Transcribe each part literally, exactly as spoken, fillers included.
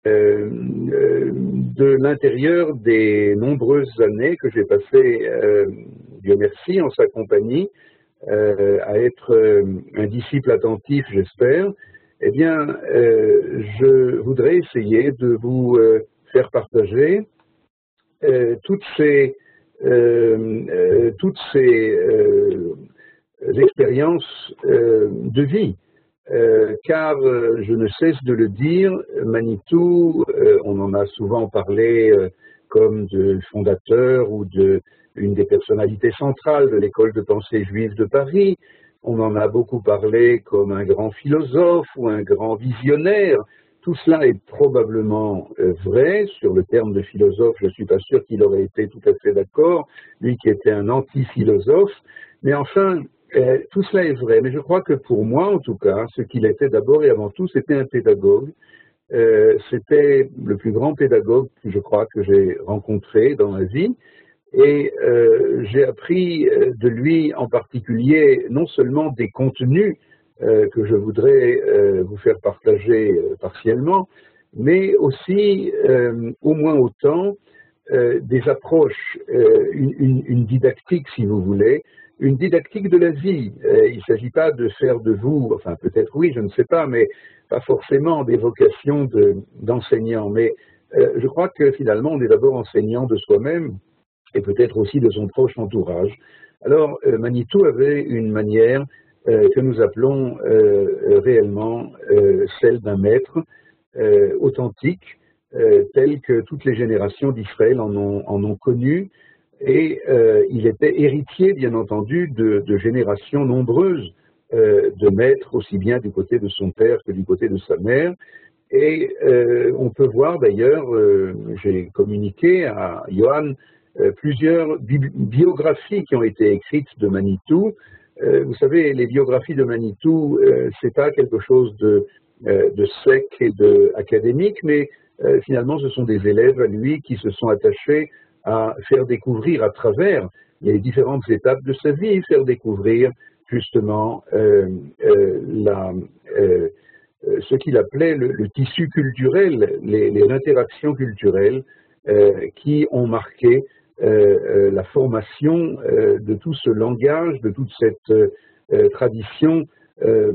euh, euh, de l'intérieur des nombreuses années que j'ai passées, euh, Dieu merci, en sa compagnie, euh, à être euh, un disciple attentif, j'espère, eh bien, euh, je voudrais essayer de vous euh, faire partager euh, toutes ces, euh, euh, toutes ces euh, expériences euh, de vie. Euh, car, euh, je ne cesse de le dire, Manitou, euh, on en a souvent parlé euh, comme de fondateur ou de une des personnalités centrales de l'école de pensée juive de Paris. On en a beaucoup parlé comme un grand philosophe ou un grand visionnaire. Tout cela est probablement euh, vrai. Sur le terme de philosophe, je ne suis pas sûr qu'il aurait été tout à fait d'accord, lui qui était un anti-philosophe. Mais enfin, Euh, tout cela est vrai, mais je crois que pour moi, en tout cas, ce qu'il était d'abord et avant tout, c'était un pédagogue. Euh, c'était le plus grand pédagogue, je crois, que j'ai rencontré dans ma vie. Et euh, j'ai appris de lui en particulier non seulement des contenus euh, que je voudrais euh, vous faire partager euh, partiellement, mais aussi, euh, au moins autant, euh, des approches, euh, une, une, une didactique, si vous voulez, une didactique de la vie. Euh, il ne s'agit pas de faire de vous, enfin peut-être oui, je ne sais pas, mais pas forcément des vocations de, d'enseignant. Mais euh, je crois que finalement, on est d'abord enseignant de soi-même et peut-être aussi de son proche entourage. Alors, euh, Manitou avait une manière euh, que nous appelons euh, réellement euh, celle d'un maître euh, authentique, euh, tel que toutes les générations d'Israël en ont, en ont connu. Et euh, il était héritier, bien entendu, de, de générations nombreuses euh, de maîtres, aussi bien du côté de son père que du côté de sa mère. Et euh, on peut voir d'ailleurs, euh, j'ai communiqué à Johan euh, plusieurs bi biographies qui ont été écrites de Manitou. Euh, vous savez, les biographies de Manitou, euh, c'est pas quelque chose de, euh, de sec et de académique, mais euh, finalement, ce sont des élèves à lui qui se sont attachés à faire découvrir à travers les différentes étapes de sa vie, faire découvrir justement euh, euh, la, euh, ce qu'il appelait le, le tissu culturel, les, les interactions culturelles euh, qui ont marqué euh, la formation euh, de tout ce langage, de toute cette euh, tradition euh,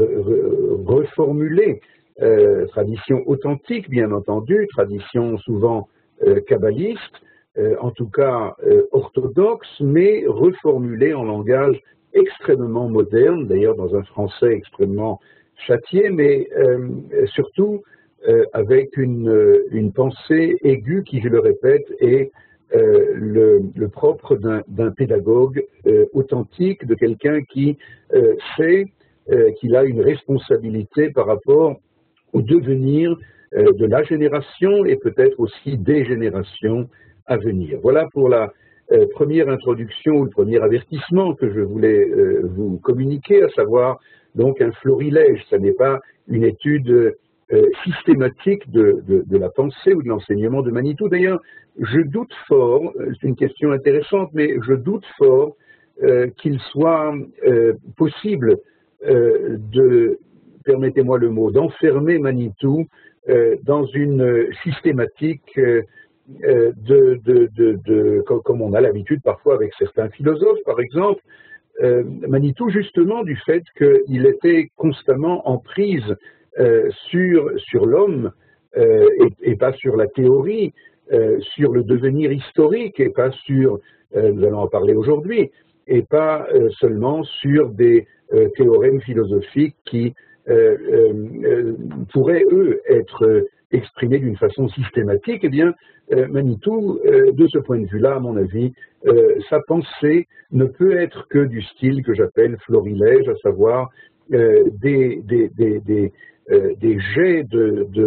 reformulée, euh, tradition authentique bien entendu, tradition souvent euh, kabbaliste, Euh, en tout cas euh, orthodoxe, mais reformulé en langage extrêmement moderne, d'ailleurs dans un français extrêmement châtié, mais euh, surtout euh, avec une, une pensée aiguë qui, je le répète, est euh, le, le propre d'un pédagogue euh, authentique, de quelqu'un qui euh, sait euh, qu'il a une responsabilité par rapport au devenir euh, de la génération et peut-être aussi des générations à venir. Voilà pour la euh, première introduction ou le premier avertissement que je voulais euh, vous communiquer, à savoir donc un florilège. Ce n'est pas une étude euh, systématique de, de, de la pensée ou de l'enseignement de Manitou. D'ailleurs, je doute fort, c'est une question intéressante, mais je doute fort euh, qu'il soit euh, possible euh, de, permettez-moi le mot, d'enfermer Manitou euh, dans une systématique euh, De, de, de, de, comme on a l'habitude parfois avec certains philosophes, par exemple, euh, Manitou, justement, du fait qu'il était constamment en prise euh, sur, sur l'homme euh, et, et pas sur la théorie, euh, sur le devenir historique et pas sur, euh, nous allons en parler aujourd'hui, et pas euh, seulement sur des euh, théorèmes philosophiques qui euh, euh, pourraient, eux, être exprimés d'une façon systématique. Eh bien, euh, Manitou, euh, de ce point de vue-là, à mon avis, euh, sa pensée ne peut être que du style que j'appelle florilège, à savoir euh, des, des, des, des, euh, des jets de, de,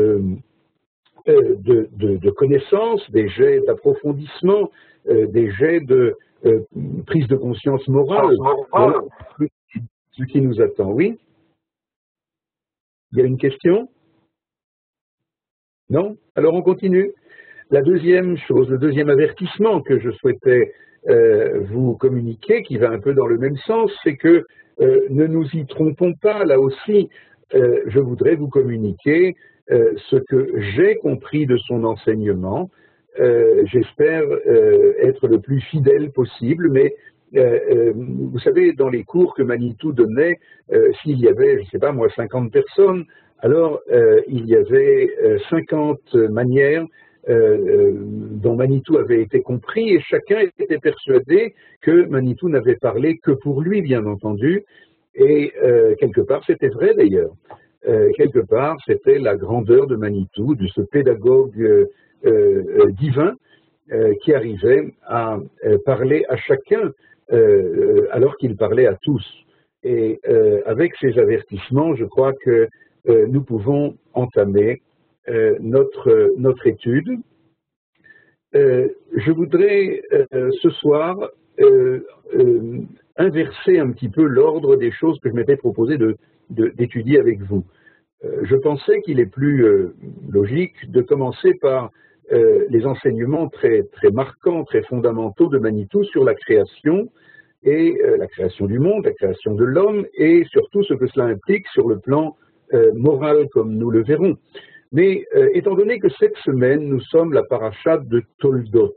euh, de, de, de connaissances, des jets d'approfondissement, euh, des jets de euh, prise de conscience morale. Voilà ce qui nous attend. Oui? Il y a une question? Non? Alors on continue. La deuxième chose, le deuxième avertissement que je souhaitais euh, vous communiquer, qui va un peu dans le même sens, c'est que euh, ne nous y trompons pas, là aussi, euh, je voudrais vous communiquer euh, ce que j'ai compris de son enseignement. Euh, J'espère euh, être le plus fidèle possible, mais euh, euh, vous savez, dans les cours que Manitou donnait, euh, s'il y avait, je ne sais pas moi, cinquante personnes, alors euh, il y avait euh, cinquante manières euh, euh, dont Manitou avait été compris, et chacun était persuadé que Manitou n'avait parlé que pour lui, bien entendu, et euh, quelque part c'était vrai d'ailleurs. Euh, quelque part c'était la grandeur de Manitou, de ce pédagogue euh, euh, divin euh, qui arrivait à euh, parler à chacun euh, alors qu'il parlait à tous. Et euh, avec ces avertissements, je crois que euh, nous pouvons entamer euh, notre, notre étude. Euh, je voudrais euh, ce soir euh, euh, inverser un petit peu l'ordre des choses que je m'étais proposé de, de, d'étudier avec vous. Euh, je pensais qu'il est plus euh, logique de commencer par euh, les enseignements très, très marquants, très fondamentaux de Manitou sur la création, et euh, la création du monde, la création de l'homme, et surtout ce que cela implique sur le plan euh, moral, comme nous le verrons. Mais euh, étant donné que cette semaine, nous sommes la paracha de Toldot,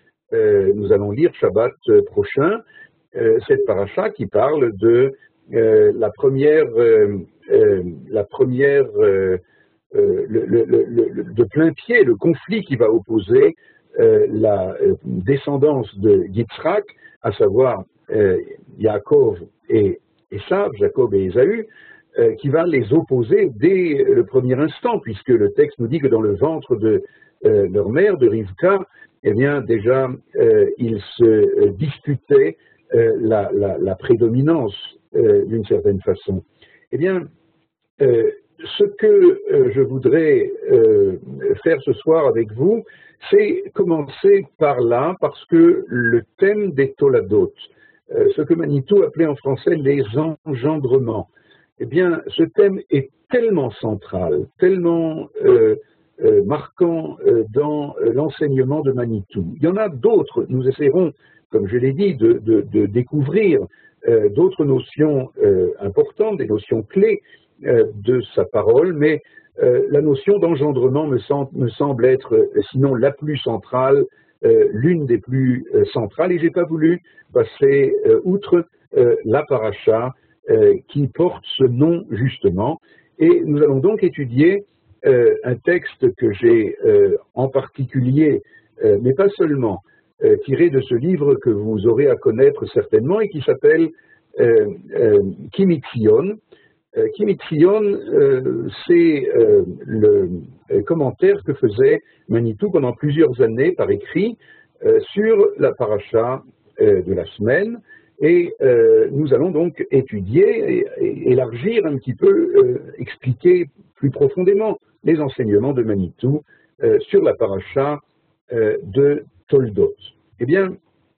euh, nous allons lire Shabbat prochain, euh, cette paracha qui parle de euh, la première, euh, euh, la première euh, euh, le, le, le, le, de plein pied, le conflit qui va opposer euh, la euh, descendance de Yitzhak, à savoir euh, Yaakov et Esav, Jacob et Ésaü, euh, qui va les opposer dès le premier instant, puisque le texte nous dit que dans le ventre de euh, leur mère, de Rivka, eh bien déjà euh, ils se euh, disputaient euh, la, la, la prédominance euh, d'une certaine façon. Eh bien, euh, ce que euh, je voudrais euh, faire ce soir avec vous, c'est commencer par là, parce que le thème des Toladot, euh, ce que Manitou appelait en français les engendrements, eh bien, ce thème est tellement central, tellement euh, euh, marquant euh, dans l'enseignement de Manitou. Il y en a d'autres, nous essaierons, comme je l'ai dit, de, de, de découvrir euh, d'autres notions euh, importantes, des notions clés euh, de sa parole, mais euh, la notion d'engendrement me, me semble être, euh, sinon la plus centrale, euh, l'une des plus euh, centrales, et j'ai pas voulu passer euh, outre euh, la paracha euh, qui porte ce nom justement, et nous allons donc étudier euh, un texte que j'ai euh, en particulier, euh, mais pas seulement, euh, tiré de ce livre que vous aurez à connaître certainement et qui s'appelle euh, euh, Kimitzion. Euh, Kimitzion, euh, c'est euh, le euh, commentaire que faisait Manitou pendant plusieurs années par écrit euh, sur la paracha euh, de la semaine, et euh, nous allons donc étudier et, et élargir un petit peu, euh, expliquer plus profondément les enseignements de Manitou euh, sur la paracha euh, de Toldot. Eh bien,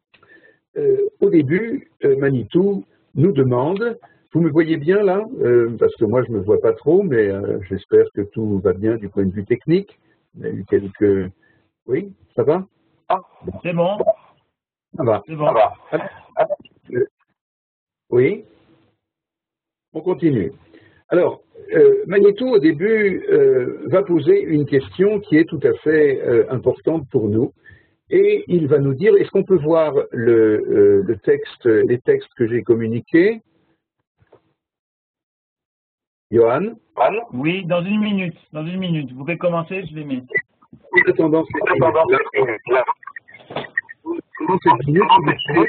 euh, au début, euh, Manitou nous demande. Vous me voyez bien là, euh, parce que moi je ne me vois pas trop, mais euh, j'espère que tout va bien du point de vue technique. Il y a eu quelques... Oui, ça va? Ah, c'est bon. Ça va. C'est bon. Ça va. Alors, euh, oui, on continue. Alors, euh, Manitou au début euh, va poser une question qui est tout à fait euh, importante pour nous, et il va nous dire, est-ce qu'on peut voir le, euh, le texte, les textes que j'ai communiqués? Johan? Oui, dans une minute. Dans une minute. Vous pouvez commencer, je les mets. En attendant cette minute,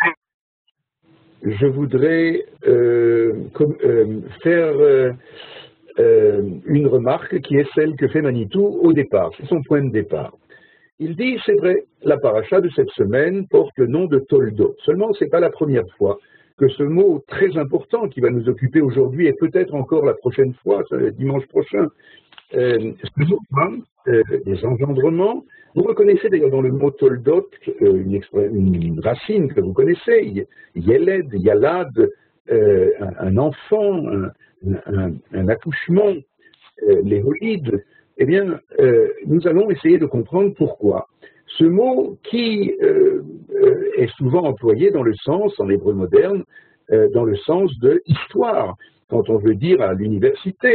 je voudrais euh, comme, euh, faire euh, euh, une remarque qui est celle que fait Manitou au départ. C'est son point de départ. Il dit, c'est vrai, la paracha de cette semaine porte le nom de Toldot. Seulement, ce n'est pas la première fois que ce mot très important qui va nous occuper aujourd'hui et peut-être encore la prochaine fois, dimanche prochain, euh, ce mot, euh, des engendrements. Vous reconnaissez d'ailleurs dans le mot Toldot euh, une, une racine que vous connaissez, Yeled, Yalad, euh, un, un enfant, un, un, un accouchement, euh, l'éolide. Eh bien, euh, nous allons essayer de comprendre pourquoi. Ce mot qui euh, euh, est souvent employé dans le sens, en hébreu moderne, euh, dans le sens de histoire. Quand on veut dire à l'université,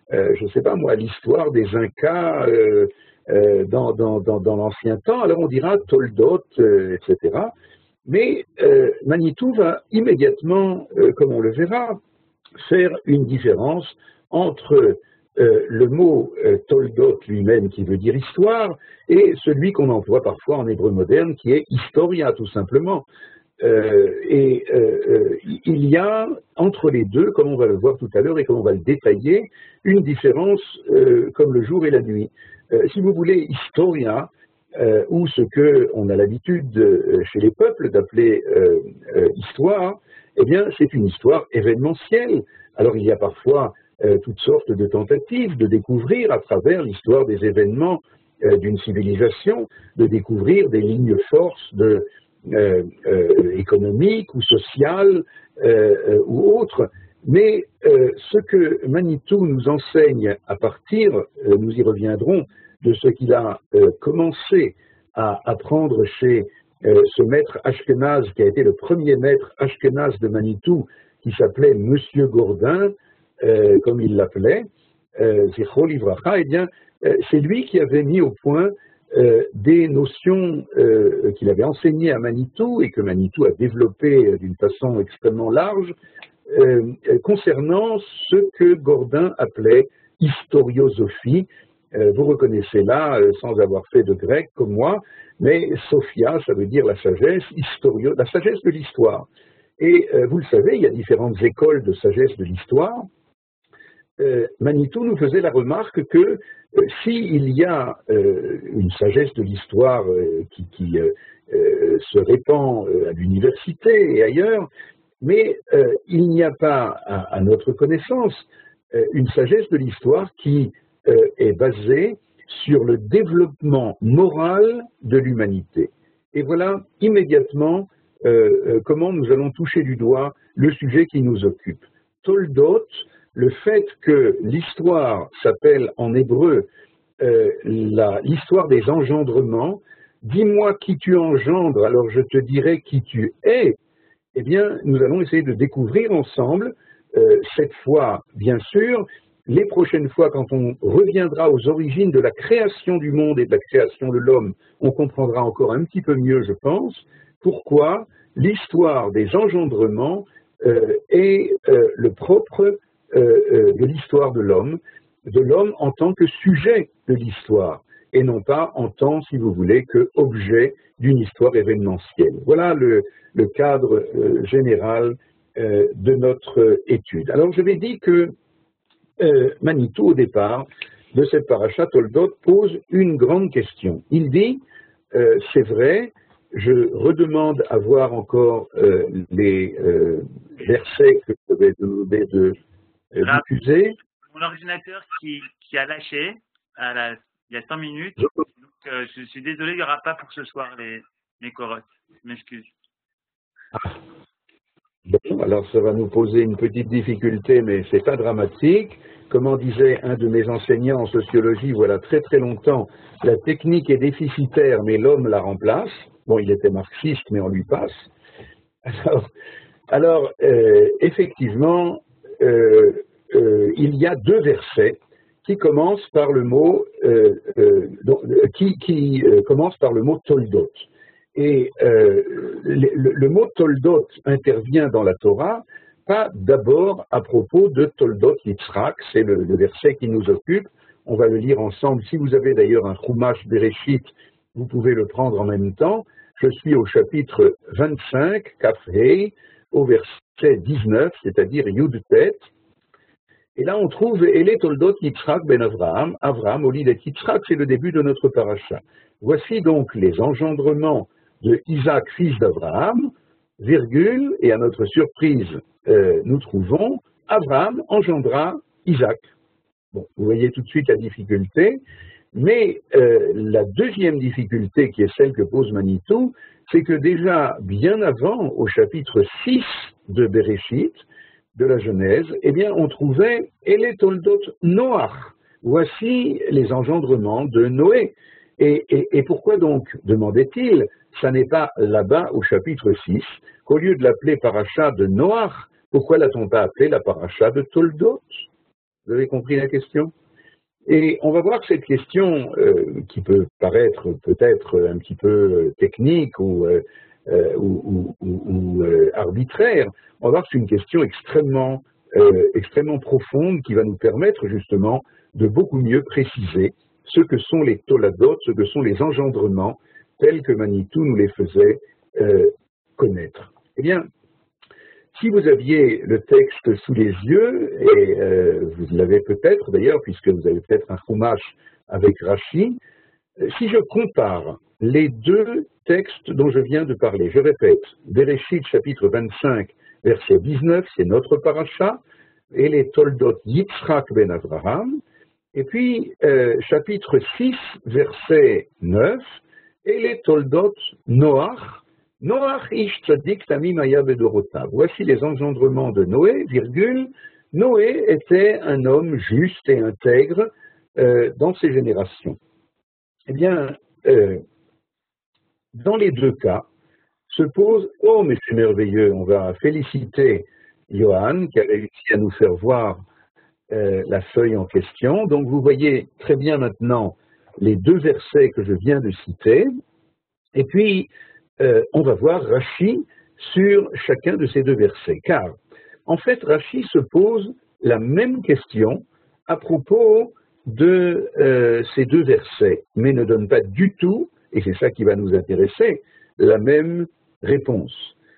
euh, je ne sais pas moi, l'histoire des Incas euh, euh, dans, dans, dans, dans l'ancien temps, alors on dira Toldot, euh, et cetera. Mais euh, Manitou va immédiatement, euh, comme on le verra, faire une différence entre euh, le mot euh, Toldot lui-même, qui veut dire histoire, et celui qu'on emploie parfois en hébreu moderne, qui est historia, tout simplement. Euh, et euh, euh, il y a entre les deux, comme on va le voir tout à l'heure et comme on va le détailler, une différence euh, comme le jour et la nuit. Euh, si vous voulez, historia, euh, ou ce qu'on a l'habitude euh, chez les peuples d'appeler euh, euh, histoire, eh bien c'est une histoire événementielle. Alors il y a parfois euh, toutes sortes de tentatives de découvrir à travers l'histoire des événements euh, d'une civilisation, de découvrir des lignes forces de Euh, euh, économique ou social euh, euh, ou autre, mais euh, ce que Manitou nous enseigne à partir, euh, nous y reviendrons, de ce qu'il a euh, commencé à apprendre chez euh, ce maître Ashkenaz, qui a été le premier maître Ashkenaz de Manitou, qui s'appelait Monsieur Gordin, euh, comme il l'appelait, euh, Zichro Livracha, eh bien, euh, c'est lui qui avait mis au point Euh, des notions euh, qu'il avait enseignées à Manitou et que Manitou a développées euh, d'une façon extrêmement large euh, concernant ce que Gordin appelait historiosophie. Euh, vous reconnaissez là, euh, sans avoir fait de grec comme moi, mais Sophia, ça veut dire la sagesse, historio, la sagesse de l'histoire. Et euh, vous le savez, il y a différentes écoles de sagesse de l'histoire. Euh, Manitou nous faisait la remarque que euh, s'il y a euh, une sagesse de l'histoire euh, qui, qui euh, euh, se répand euh, à l'université et ailleurs, mais euh, il n'y a pas, à, à notre connaissance, euh, une sagesse de l'histoire qui euh, est basée sur le développement moral de l'humanité. Et voilà immédiatement euh, euh, comment nous allons toucher du doigt le sujet qui nous occupe. Toldot, le fait que l'histoire s'appelle en hébreu euh, l'histoire des engendrements, dis-moi qui tu engendres, alors je te dirai qui tu es, eh bien, nous allons essayer de découvrir ensemble, euh, cette fois, bien sûr, les prochaines fois, quand on reviendra aux origines de la création du monde et de la création de l'homme, on comprendra encore un petit peu mieux, je pense, pourquoi l'histoire des engendrements euh, est euh, le propre Euh, euh, de l'histoire de l'homme, de l'homme en tant que sujet de l'histoire, et non pas en tant, si vous voulez, que objet d'une histoire événementielle. Voilà le, le cadre euh, général euh, de notre étude. Alors je vais dire que euh, Manitou, au départ de cette paracha Toldot, pose une grande question. Il dit, euh, c'est vrai, je redemande à voir encore euh, les euh, versets que je vais demander de Là, diffusé. Mon ordinateur qui, qui a lâché à la, il y a cinq minutes. Je... Donc, euh, je suis désolé, il n'y aura pas pour ce soir les, les corottes. Je m'excuse. Ah. Bon, alors ça va nous poser une petite difficulté, mais c'est pas dramatique. Comment disait un de mes enseignants en sociologie, voilà très très longtemps, la technique est déficitaire, mais l'homme la remplace. Bon, il était marxiste, mais on lui passe. Alors, alors euh, effectivement, euh, euh, il y a deux versets qui commencent par le mot euh, euh, donc, qui, qui euh, commencent par le mot Toldot. Et euh, le, le, le mot Toldot intervient dans la Torah, pas d'abord à propos de Toldot Yitzhak, c'est le, le verset qui nous occupe. On va le lire ensemble. Si vous avez d'ailleurs un Chumash Bereshit, vous pouvez le prendre en même temps. Je suis au chapitre vingt-cinq, Kaf Hei, au verset dix-neuf, c'est-à-dire Yud Tet. Et là, on trouve Ele Toldot Yitzhak ben Avraham. Avraham, au lit de Yitzhak, c'est le début de notre paracha. Voici donc les engendrements de Isaac, fils d'Avraham, virgule, et à notre surprise, euh, nous trouvons Avraham engendra Isaac. Bon, vous voyez tout de suite la difficulté. Mais euh, la deuxième difficulté, qui est celle que pose Manitou, c'est que déjà, bien avant, au chapitre six de Bereshit, de la Genèse, eh bien, on trouvait « Ele Toldot Noach ». Voici les engendrements de Noé. Et, et, et pourquoi donc, demandait-il, ça n'est pas là-bas au chapitre six, qu'au lieu de l'appeler paracha de Noach, pourquoi l'a-t-on pas appelé la paracha de Toldot? Vous avez compris la question? Et on va voir que cette question, euh, qui peut paraître peut-être un petit peu technique ou, euh, ou, ou, ou euh, arbitraire, on va voir que c'est une question extrêmement, euh, extrêmement profonde qui va nous permettre justement de beaucoup mieux préciser ce que sont les toladot, ce que sont les engendrements tels que Manitou nous les faisait euh, connaître. Eh bien, si vous aviez le texte sous les yeux, et euh, vous l'avez peut-être d'ailleurs, puisque vous avez peut-être un chumash avec Rashi, si je compare les deux textes dont je viens de parler, je répète, Bereshit chapitre vingt-cinq, verset dix-neuf, c'est notre paracha, et les Toldot Yitzhak ben Avraham, et puis euh, chapitre six, verset neuf, et les Toldot Noach, Noach ish tzadik tamim haya bedorotav. Voici les engendrements de Noé, virgule, Noé était un homme juste et intègre euh, dans ses générations. Eh bien, euh, dans les deux cas, se pose, oh mais c'est merveilleux, on va féliciter Johan qui a réussi à nous faire voir euh, la feuille en question. Donc vous voyez très bien maintenant les deux versets que je viens de citer, et puis Euh, on va voir Rashi sur chacun de ces deux versets, car en fait Rashi se pose la même question à propos de euh, ces deux versets, mais ne donne pas du tout, et c'est ça qui va nous intéresser, la même réponse.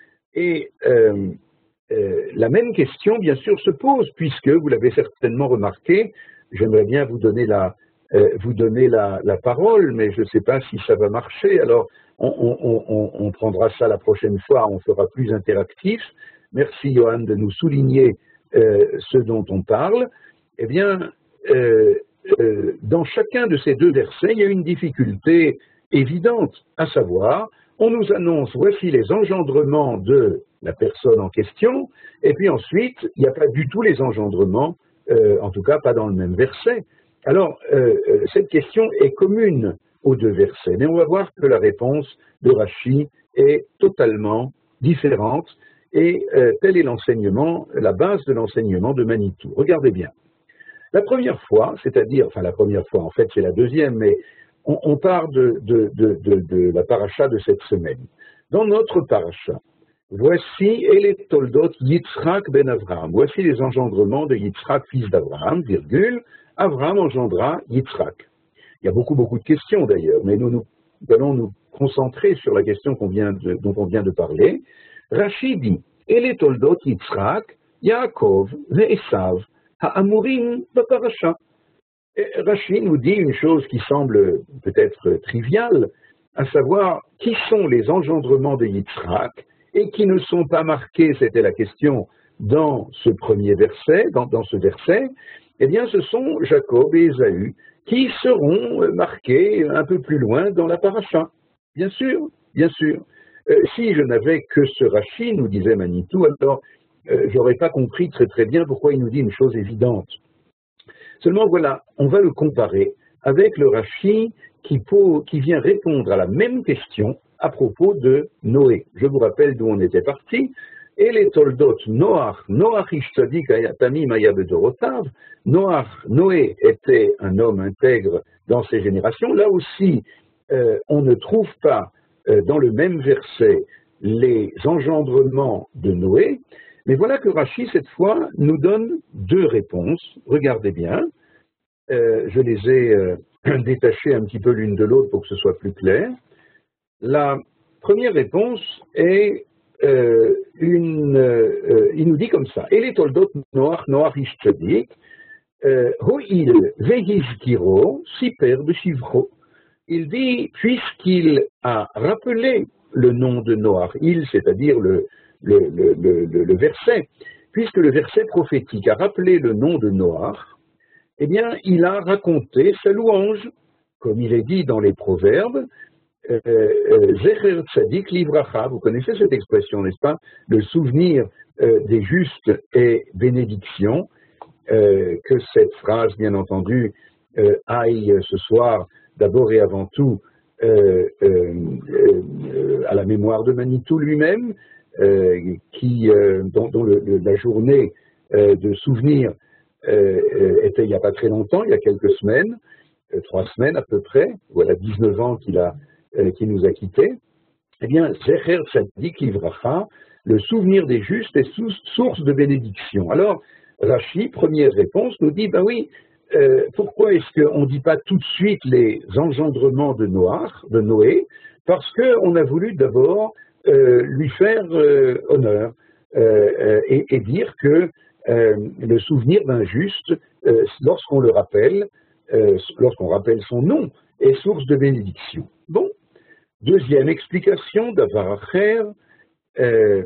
Et euh, euh, la même question, bien sûr, se pose, puisque, vous l'avez certainement remarqué, j'aimerais bien vous donner la, euh, vous donner la, la parole, mais je ne sais pas si ça va marcher, alors on, on, on, on prendra ça la prochaine fois, on sera plus interactif. Merci Johan de nous souligner euh, ce dont on parle. Eh bien, euh, euh, dans chacun de ces deux versets, il y a une difficulté évidente, à savoir, on nous annonce, voici les engendrements de la personne en question, et puis ensuite, il n'y a pas du tout les engendrements, euh, en tout cas pas dans le même verset. Alors, euh, cette question est commune aux deux versets, mais on va voir que la réponse de Rashi est totalement différente, et euh, tel est l'enseignement, la base de l'enseignement de Manitou. Regardez bien. La première fois, c'est-à-dire, enfin la première fois, en fait c'est la deuxième, mais on, on part de, de, de, de, de la paracha de cette semaine. Dans notre paracha, voici et les Toldot Yitzhak ben Avraham. Voici les engendrements de Yitzhak, fils d'Avraham, virgule, Avraham engendra Yitzhak. Il y a beaucoup, beaucoup de questions d'ailleurs, mais nous, nous allons nous concentrer sur la question qu'on vient de, dont on vient de parler. Rashi dit, et les Toldot Yitzhak, Yaakov, Esav, Ha'amurim b'parasha. Rashi nous dit une chose qui semble peut-être triviale, à savoir qui sont les engendrements de Yitzhak et qui ne sont pas marqués, c'était la question, dans ce premier verset, dans, dans ce verset, eh bien ce sont Jacob et Ésaü qui seront marqués un peu plus loin dans la paracha. Bien sûr, bien sûr. Euh, si je n'avais que ce Rashi, nous disait Manitou, alors euh, j'aurais pas compris très très bien pourquoi il nous dit une chose évidente. Seulement voilà, on va le comparer avec le Rashi qui, pour, qui vient répondre à la même question à propos de Noé. Je vous rappelle d'où on était parti. Et les Toldot, Noach, Noach ish tzadik tamim haya bedorotav, Noach, Noé était un homme intègre dans ses générations. Là aussi, euh, on ne trouve pas euh, dans le même verset les engendrements de Noé, mais voilà que Rashi, cette fois, nous donne deux réponses. Regardez bien, euh, je les ai euh, détachées un petit peu l'une de l'autre pour que ce soit plus clair. La première réponse est euh, une... Euh, il nous dit comme ça, « Et les toldot noach noach ish tzadik, ho'il vehizkiro siper b'shivcho » Il dit, puisqu'il a rappelé le nom de Noach, il, c'est-à-dire le, le, le, le, le verset, puisque le verset prophétique a rappelé le nom de Noach, eh bien, il a raconté sa louange, comme il est dit dans les Proverbes, Zecher tzadik livracha, vous connaissez cette expression, n'est-ce pas? Le souvenir euh, des justes et bénédiction, euh, que cette phrase, bien entendu, euh, aille ce soir, d'abord et avant tout, euh, euh, euh, à la mémoire de Manitou lui-même, euh, qui, euh, dont, dont le, le, la journée euh, de souvenir euh, était il n'y a pas très longtemps, il y a quelques semaines, euh, trois semaines à peu près, voilà dix-neuf ans qu'il a, euh, qu'il nous a quittés. Eh bien, Zecher Tzadik Livracha, le souvenir des justes est source de bénédiction. Alors, Rashi, première réponse, nous dit, ben oui, euh, pourquoi est-ce qu'on ne dit pas tout de suite les engendrements de Noach, de Noé? Parce qu'on a voulu d'abord euh, lui faire euh, honneur euh, et, et dire que euh, le souvenir d'un juste, euh, lorsqu'on le rappelle, euh, lorsqu'on rappelle son nom, est source de bénédiction. Bon. Deuxième explication, d'Avaracher, euh,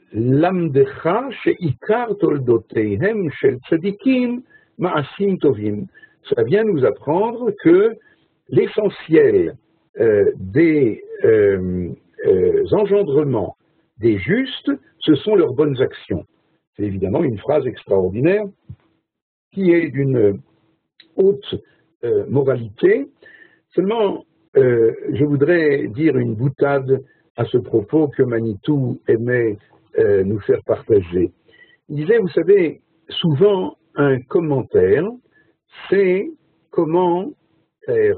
Lamdecha she'ikar toldoteihem shel tzadikim ma'asim tovim. Ça vient nous apprendre que l'essentiel euh, des euh, euh, engendrements des justes, ce sont leurs bonnes actions. C'est évidemment une phrase extraordinaire qui est d'une haute euh, moralité. Seulement, Euh, je voudrais dire une boutade à ce propos que Manitou aimait euh, nous faire partager. Il disait, vous savez, souvent un commentaire, c'est comment faire.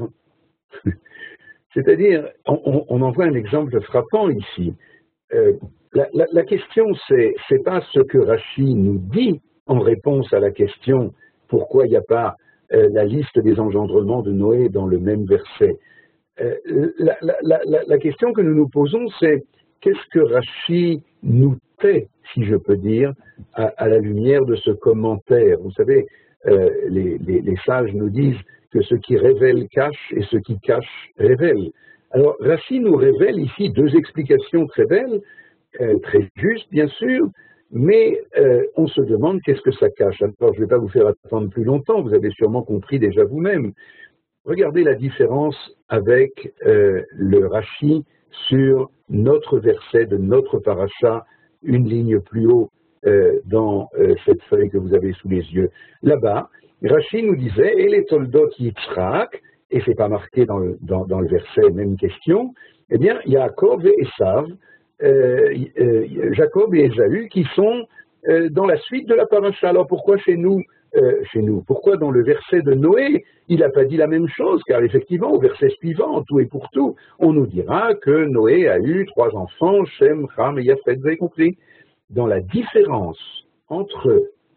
C'est-à-dire, on, on en voit un exemple frappant ici. Euh, la, la, la question, c'est, c'est pas ce que Rashi nous dit en réponse à la question pourquoi il n'y a pas euh, la liste des engendrements de Noé dans le même verset. Euh, la, la, la, la question que nous nous posons, c'est qu'est-ce que Rashi nous tait, si je peux dire, à, à la lumière de ce commentaire. Vous savez, euh, les, les, les sages nous disent que ce qui révèle cache et ce qui cache révèle. Alors, Rashi nous révèle ici deux explications très belles, euh, très justes, bien sûr, mais euh, on se demande qu'est-ce que ça cache. Alors, je ne vais pas vous faire attendre plus longtemps, vous avez sûrement compris déjà vous-même. Regardez la différence avec euh, le Rashi sur notre verset de notre paracha, une ligne plus haut euh, dans euh, cette feuille que vous avez sous les yeux. Là-bas, Rashi nous disait, et les toldot Yitzhak, et c'est pas marqué dans le, dans, dans le verset, même question, eh bien, Jacob et Esav, euh, euh, Jacob et Ésaü, qui sont euh, dans la suite de la paracha. Alors pourquoi chez nous Euh, chez nous. Pourquoi dans le verset de Noé, il n'a pas dit la même chose? Car effectivement, au verset suivant, tout et pour tout, on nous dira que Noé a eu trois enfants, Shem, Ham et Yafet. Vous avez compris? Dans la différence entre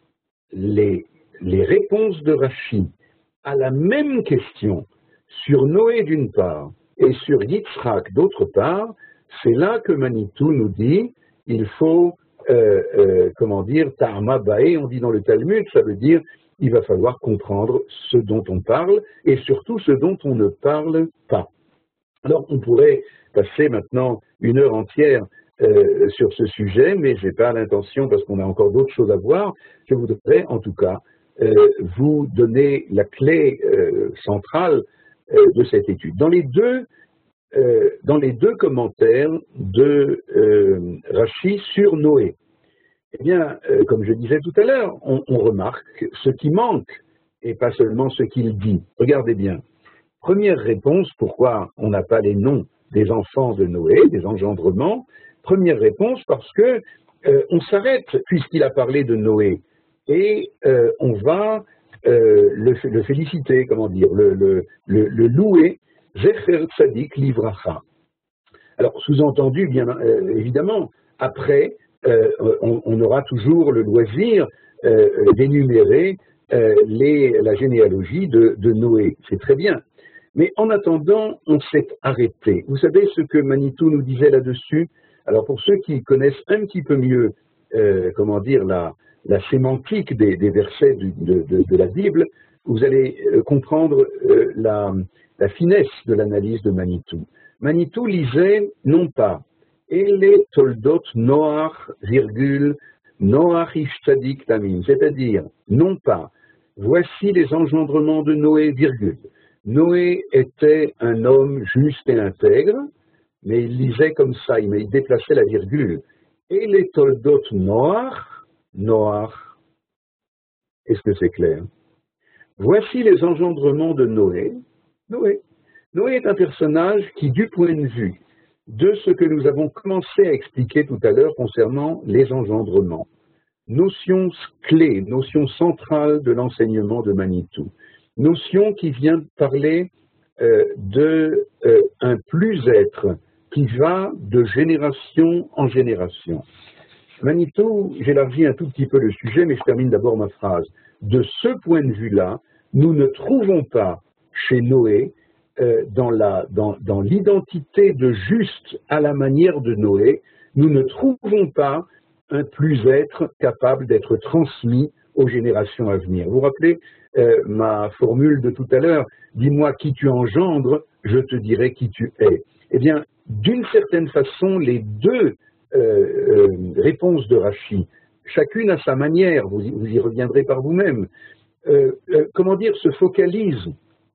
les, les réponses de Rashi à la même question sur Noé d'une part et sur Yitzhak d'autre part, c'est là que Manitou nous dit il faut Euh, euh, comment dire, Ta'ama Bae, on dit dans le Talmud, ça veut dire il va falloir comprendre ce dont on parle et surtout ce dont on ne parle pas. Alors on pourrait passer maintenant une heure entière euh, sur ce sujet, mais je n'ai pas l'intention, parce qu'on a encore d'autres choses à voir, je voudrais en tout cas euh, vous donner la clé euh, centrale euh, de cette étude. Dans les deux Euh, dans les deux commentaires de euh, Rashi sur Noé. Eh bien, euh, comme je disais tout à l'heure, on, on remarque ce qui manque et pas seulement ce qu'il dit. Regardez bien. Première réponse, pourquoi on n'a pas les noms des enfants de Noé, des engendrements? Première réponse, parce que euh, on s'arrête puisqu'il a parlé de Noé et euh, on va euh, le, le féliciter, comment dire, le, le, le, le louer. Zecher Tzadik Livracha. Alors, sous-entendu, bien euh, évidemment, après, euh, on, on aura toujours le loisir euh, d'énumérer euh, les, la généalogie de, de Noé. C'est très bien. Mais en attendant, on s'est arrêté. Vous savez ce que Manitou nous disait là-dessus? Alors, pour ceux qui connaissent un petit peu mieux, euh, comment dire, la, la sémantique des, des versets du, de, de, de la Bible, vous allez euh, comprendre euh, la... la finesse de l'analyse de Manitou. Manitou lisait non pas Ele toldot Noach, virgule, Noach ish tzadik tamim, c'est-à-dire non pas voici les engendrements de Noé, virgule. Noé était un homme juste et intègre, mais il lisait comme ça, il déplaçait la virgule. Ele toldot Noach, Noach. Est-ce que c'est clair? Voici les engendrements de Noé. Noé. Noé est un personnage qui, du point de vue de ce que nous avons commencé à expliquer tout à l'heure concernant les engendrements, notion clé, notion centrale de l'enseignement de Manitou. Notion qui vient parler euh, de euh, un plus-être qui va de génération en génération. Manitou, j'élargis un tout petit peu le sujet, mais je termine d'abord ma phrase. De ce point de vue-là, nous ne trouvons pas chez Noé, euh, dans la, dans, dans l'identité de juste à la manière de Noé, nous ne trouvons pas un plus-être capable d'être transmis aux générations à venir. Vous vous rappelez euh, ma formule de tout à l'heure, dis-moi qui tu engendres, je te dirai qui tu es. Eh bien, d'une certaine façon, les deux euh, euh, réponses de Rachi, chacune à sa manière, vous y, vous y reviendrez par vous-même, euh, euh, comment dire, se focalisent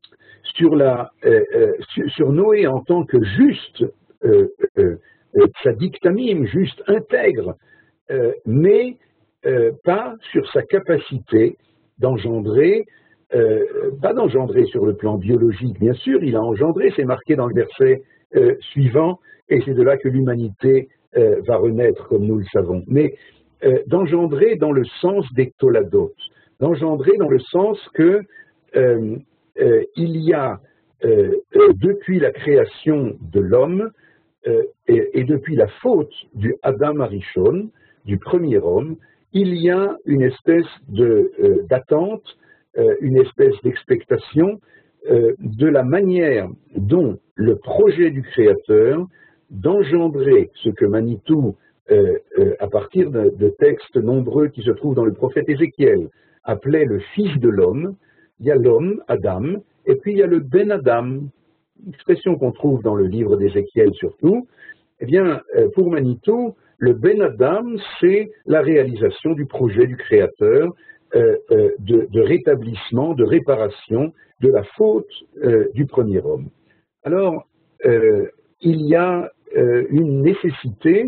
sur, la, euh, euh, sur, sur Noé en tant que juste, euh, euh, euh, tzaddik tamim, juste intègre, euh, mais euh, pas sur sa capacité d'engendrer, euh, pas d'engendrer sur le plan biologique, bien sûr, il a engendré, c'est marqué dans le verset euh, suivant, et c'est de là que l'humanité euh, va renaître, comme nous le savons, mais euh, d'engendrer dans le sens des toladot, d'engendrer dans le sens que euh, euh, il y a, euh, euh, depuis la création de l'homme, euh, et, et depuis la faute du Adam Arishon, du premier homme, il y a une espèce de, euh, d'attente, euh, une espèce d'expectation euh, de la manière dont le projet du Créateur d'engendrer ce que Manitou, euh, euh, à partir de, de textes nombreux qui se trouvent dans le prophète Ézéchiel, appelait le fils de l'homme. Il y a l'homme, Adam, et puis il y a le Ben Adam, une expression qu'on trouve dans le livre d'Ézéchiel surtout. Eh bien, euh, pour Manitou, le Ben Adam, c'est la réalisation du projet du Créateur euh, euh, de, de rétablissement, de réparation de la faute euh, du premier homme. Alors, euh, il y a euh, une nécessité,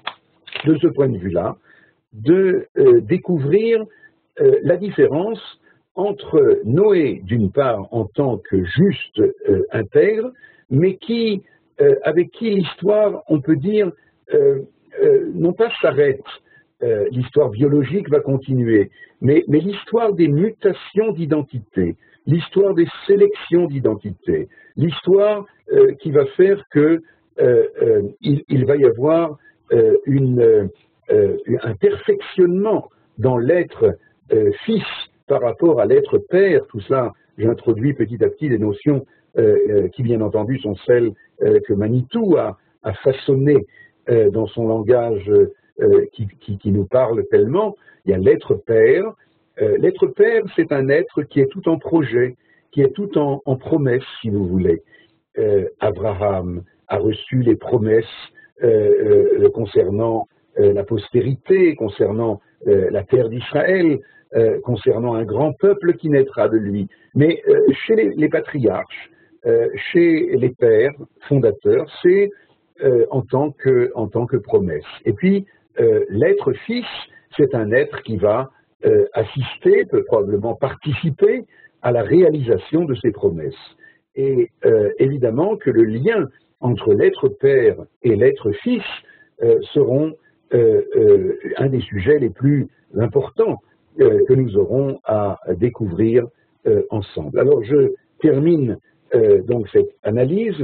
de ce point de vue-là, de euh, découvrir euh, la différence entre Noé, d'une part, en tant que juste euh, intègre, mais qui, euh, avec qui l'histoire, on peut dire, euh, euh, non pas s'arrête, euh, l'histoire biologique va continuer, mais, mais l'histoire des mutations d'identité, l'histoire des sélections d'identité, l'histoire euh, qui va faire que euh, euh, il, il va y avoir euh, une, euh, un perfectionnement dans l'être euh, fils par rapport à l'être père. Tout cela, j'introduis petit à petit des notions euh, euh, qui, bien entendu, sont celles euh, que Manitou a, a façonnées euh, dans son langage euh, qui, qui, qui nous parle tellement. Il y a l'être père. Euh, l'être père, c'est un être qui est tout en projet, qui est tout en, en promesse, si vous voulez. Euh, Abraham a reçu les promesses euh, euh, concernant euh, la postérité, concernant euh, la terre d'Israël, euh, concernant un grand peuple qui naîtra de lui. Mais euh, chez les, les patriarches, euh, chez les pères fondateurs, c'est euh, en tant que, en tant que promesse. Et puis, euh, l'être fils, c'est un être qui va euh, assister, peut probablement participer à la réalisation de ces promesses. Et euh, évidemment que le lien entre l'être père et l'être fils euh, seront euh, euh, un des sujets les plus importants euh, que nous aurons à découvrir euh, ensemble. Alors je termine euh, donc cette analyse,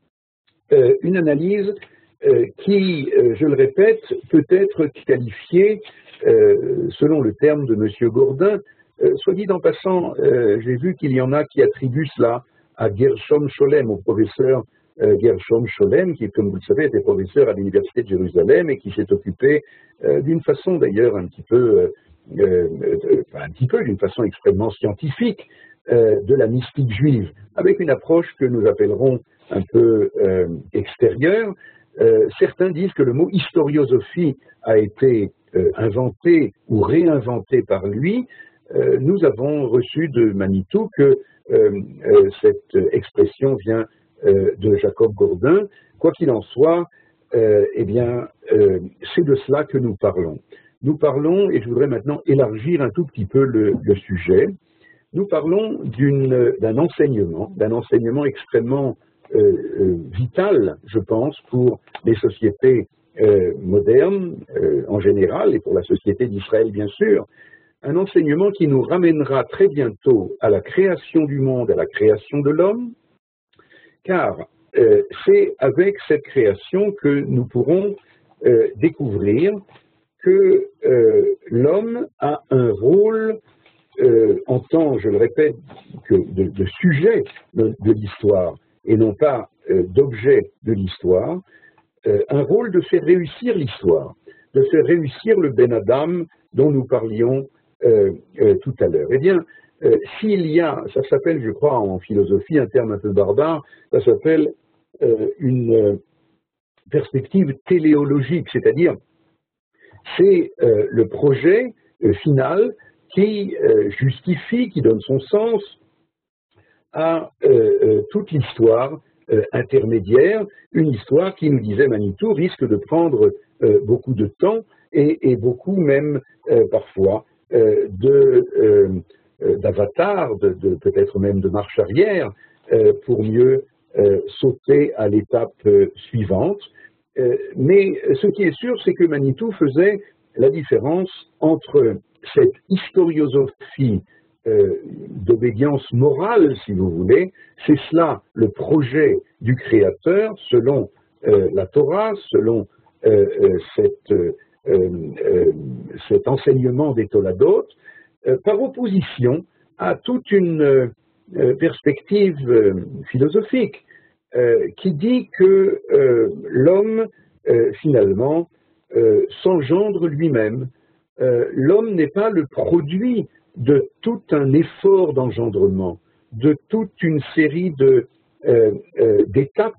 euh, une analyse euh, qui, euh, je le répète, peut être qualifiée, euh, selon le terme de M. Gordin, euh, soit dit en passant, euh, j'ai vu qu'il y en a qui attribuent cela à Gershom Scholem, au professeur euh, Gershom Scholem, qui, comme vous le savez, était professeur à l'Université de Jérusalem et qui s'est occupé euh, d'une façon d'ailleurs un petit peu, euh, euh, enfin, un petit peu, d'une façon extrêmement scientifique euh, de la mystique juive, avec une approche que nous appellerons un peu euh, extérieure. Euh, certains disent que le mot historiosophie a été euh, inventé ou réinventé par lui. Euh, nous avons reçu de Manitou que Euh, euh, cette expression vient euh, de Jacob Gordin. Quoi qu'il en soit, euh, eh bien, euh, c'est de cela que nous parlons. Nous parlons, et je voudrais maintenant élargir un tout petit peu le, le sujet, nous parlons d'une, d'un enseignement, d'un enseignement extrêmement euh, euh, vital, je pense, pour les sociétés euh, moderne, euh, en général, et pour la société d'Israël, bien sûr, un enseignement qui nous ramènera très bientôt à la création du monde, à la création de l'homme, car euh, c'est avec cette création que nous pourrons euh, découvrir que euh, l'homme a un rôle euh, en tant, je le répète, que de, de sujet de, de l'histoire et non pas euh, d'objet de l'histoire, euh, un rôle de faire réussir l'histoire, de faire réussir le Ben Adam dont nous parlions euh, euh, tout à l'heure. Eh bien, euh, s'il y a, ça s'appelle, je crois, en philosophie, un terme un peu barbare, ça s'appelle euh, une euh, perspective téléologique, c'est-à-dire c'est euh, le projet euh, final qui euh, justifie, qui donne son sens à euh, euh, toute l'histoire euh, intermédiaire, une histoire qui, nous disait Manitou, risque de prendre euh, beaucoup de temps et, et beaucoup même euh, parfois euh, de, euh, d'avatar, de, de, peut-être même de marche arrière, euh, pour mieux euh, sauter à l'étape euh, suivante. Euh, mais ce qui est sûr, c'est que Manitou faisait la différence entre cette historiosophie euh, d'obédience morale, si vous voulez, c'est cela le projet du Créateur selon euh, la Torah, selon euh, euh, cette, euh, euh, cet enseignement des Toladot, euh, par opposition à toute une euh, perspective euh, philosophique euh, qui dit que euh, l'homme, euh, finalement, euh, s'engendre lui-même. Euh, l'homme n'est pas le produit de tout un effort d'engendrement, de toute une série de, euh, euh, d'étapes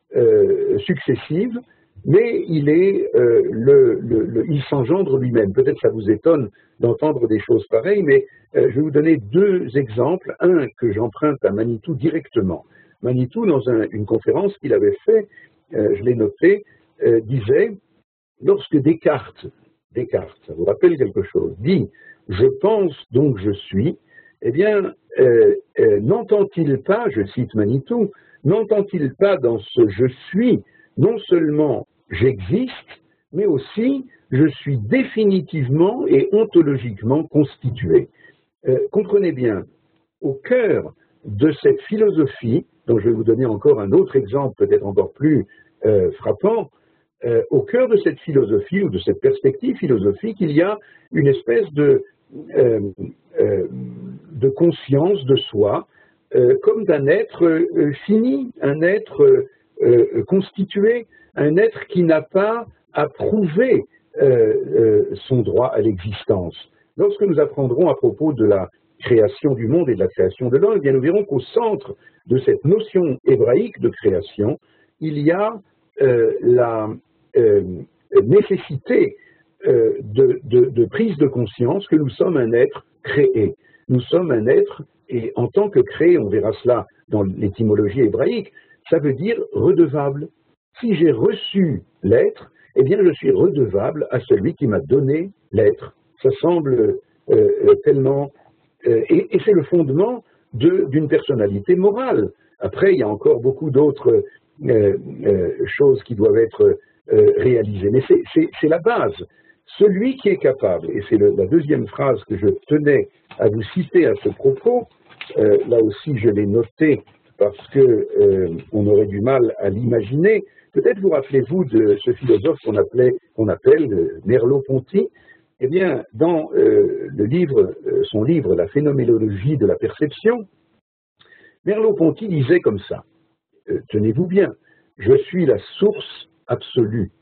euh, successives, mais il est euh, le, le, le, il s'engendre lui-même. Peut-être ça vous étonne d'entendre des choses pareilles, mais euh, je vais vous donner deux exemples. Un que j'emprunte à Manitou directement. Manitou, dans un, une conférence qu'il avait fait, euh, je l'ai noté, euh, disait, lorsque Descartes, Descartes, ça vous rappelle quelque chose, dit « je pense donc je suis », eh bien, euh, euh, n'entend-il pas, je cite Manitou, n'entend-il pas dans ce « je suis » non seulement j'existe, mais aussi je suis définitivement et ontologiquement constitué. Euh, comprenez bien, au cœur de cette philosophie, dont je vais vous donner encore un autre exemple peut-être encore plus euh, frappant, euh, au cœur de cette philosophie ou de cette perspective philosophique, il y a une espèce de, euh, euh, de conscience de soi euh, comme d'un être euh, fini, un être euh, euh, constitué, un être qui n'a pas à prouver euh, euh, son droit à l'existence. Lorsque nous apprendrons à propos de la création du monde et de la création de l'homme, eh bien nous verrons qu'au centre de cette notion hébraïque de création, il y a euh, la euh, nécessité euh, de, de, de prise de conscience que nous sommes un être créé. Nous sommes un être, et en tant que créé, on verra cela dans l'étymologie hébraïque, ça veut dire redevable. Si j'ai reçu l'être, eh bien je suis redevable à celui qui m'a donné l'être. Ça semble euh, tellement... Euh, et, et c'est le fondement d'une personnalité morale. Après, il y a encore beaucoup d'autres euh, euh, choses qui doivent être euh, réalisées. Mais c'est la base. Celui qui est capable, et c'est la deuxième phrase que je tenais à vous citer à ce propos, euh, là aussi je l'ai noté parce qu'on euh, aurait du mal à l'imaginer. Peut-être vous rappelez-vous de ce philosophe qu'on appelait, qu'on appelle euh, Merleau-Ponty. Eh bien, dans euh, le livre, euh, son livre « La phénoménologie de la perception », Merleau-Ponty disait comme ça, euh, tenez-vous bien, « Je suis la source absolue.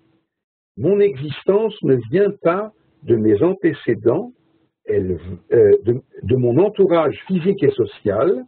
Mon existence ne vient pas de mes antécédents, elle, euh, de, de mon entourage physique et social,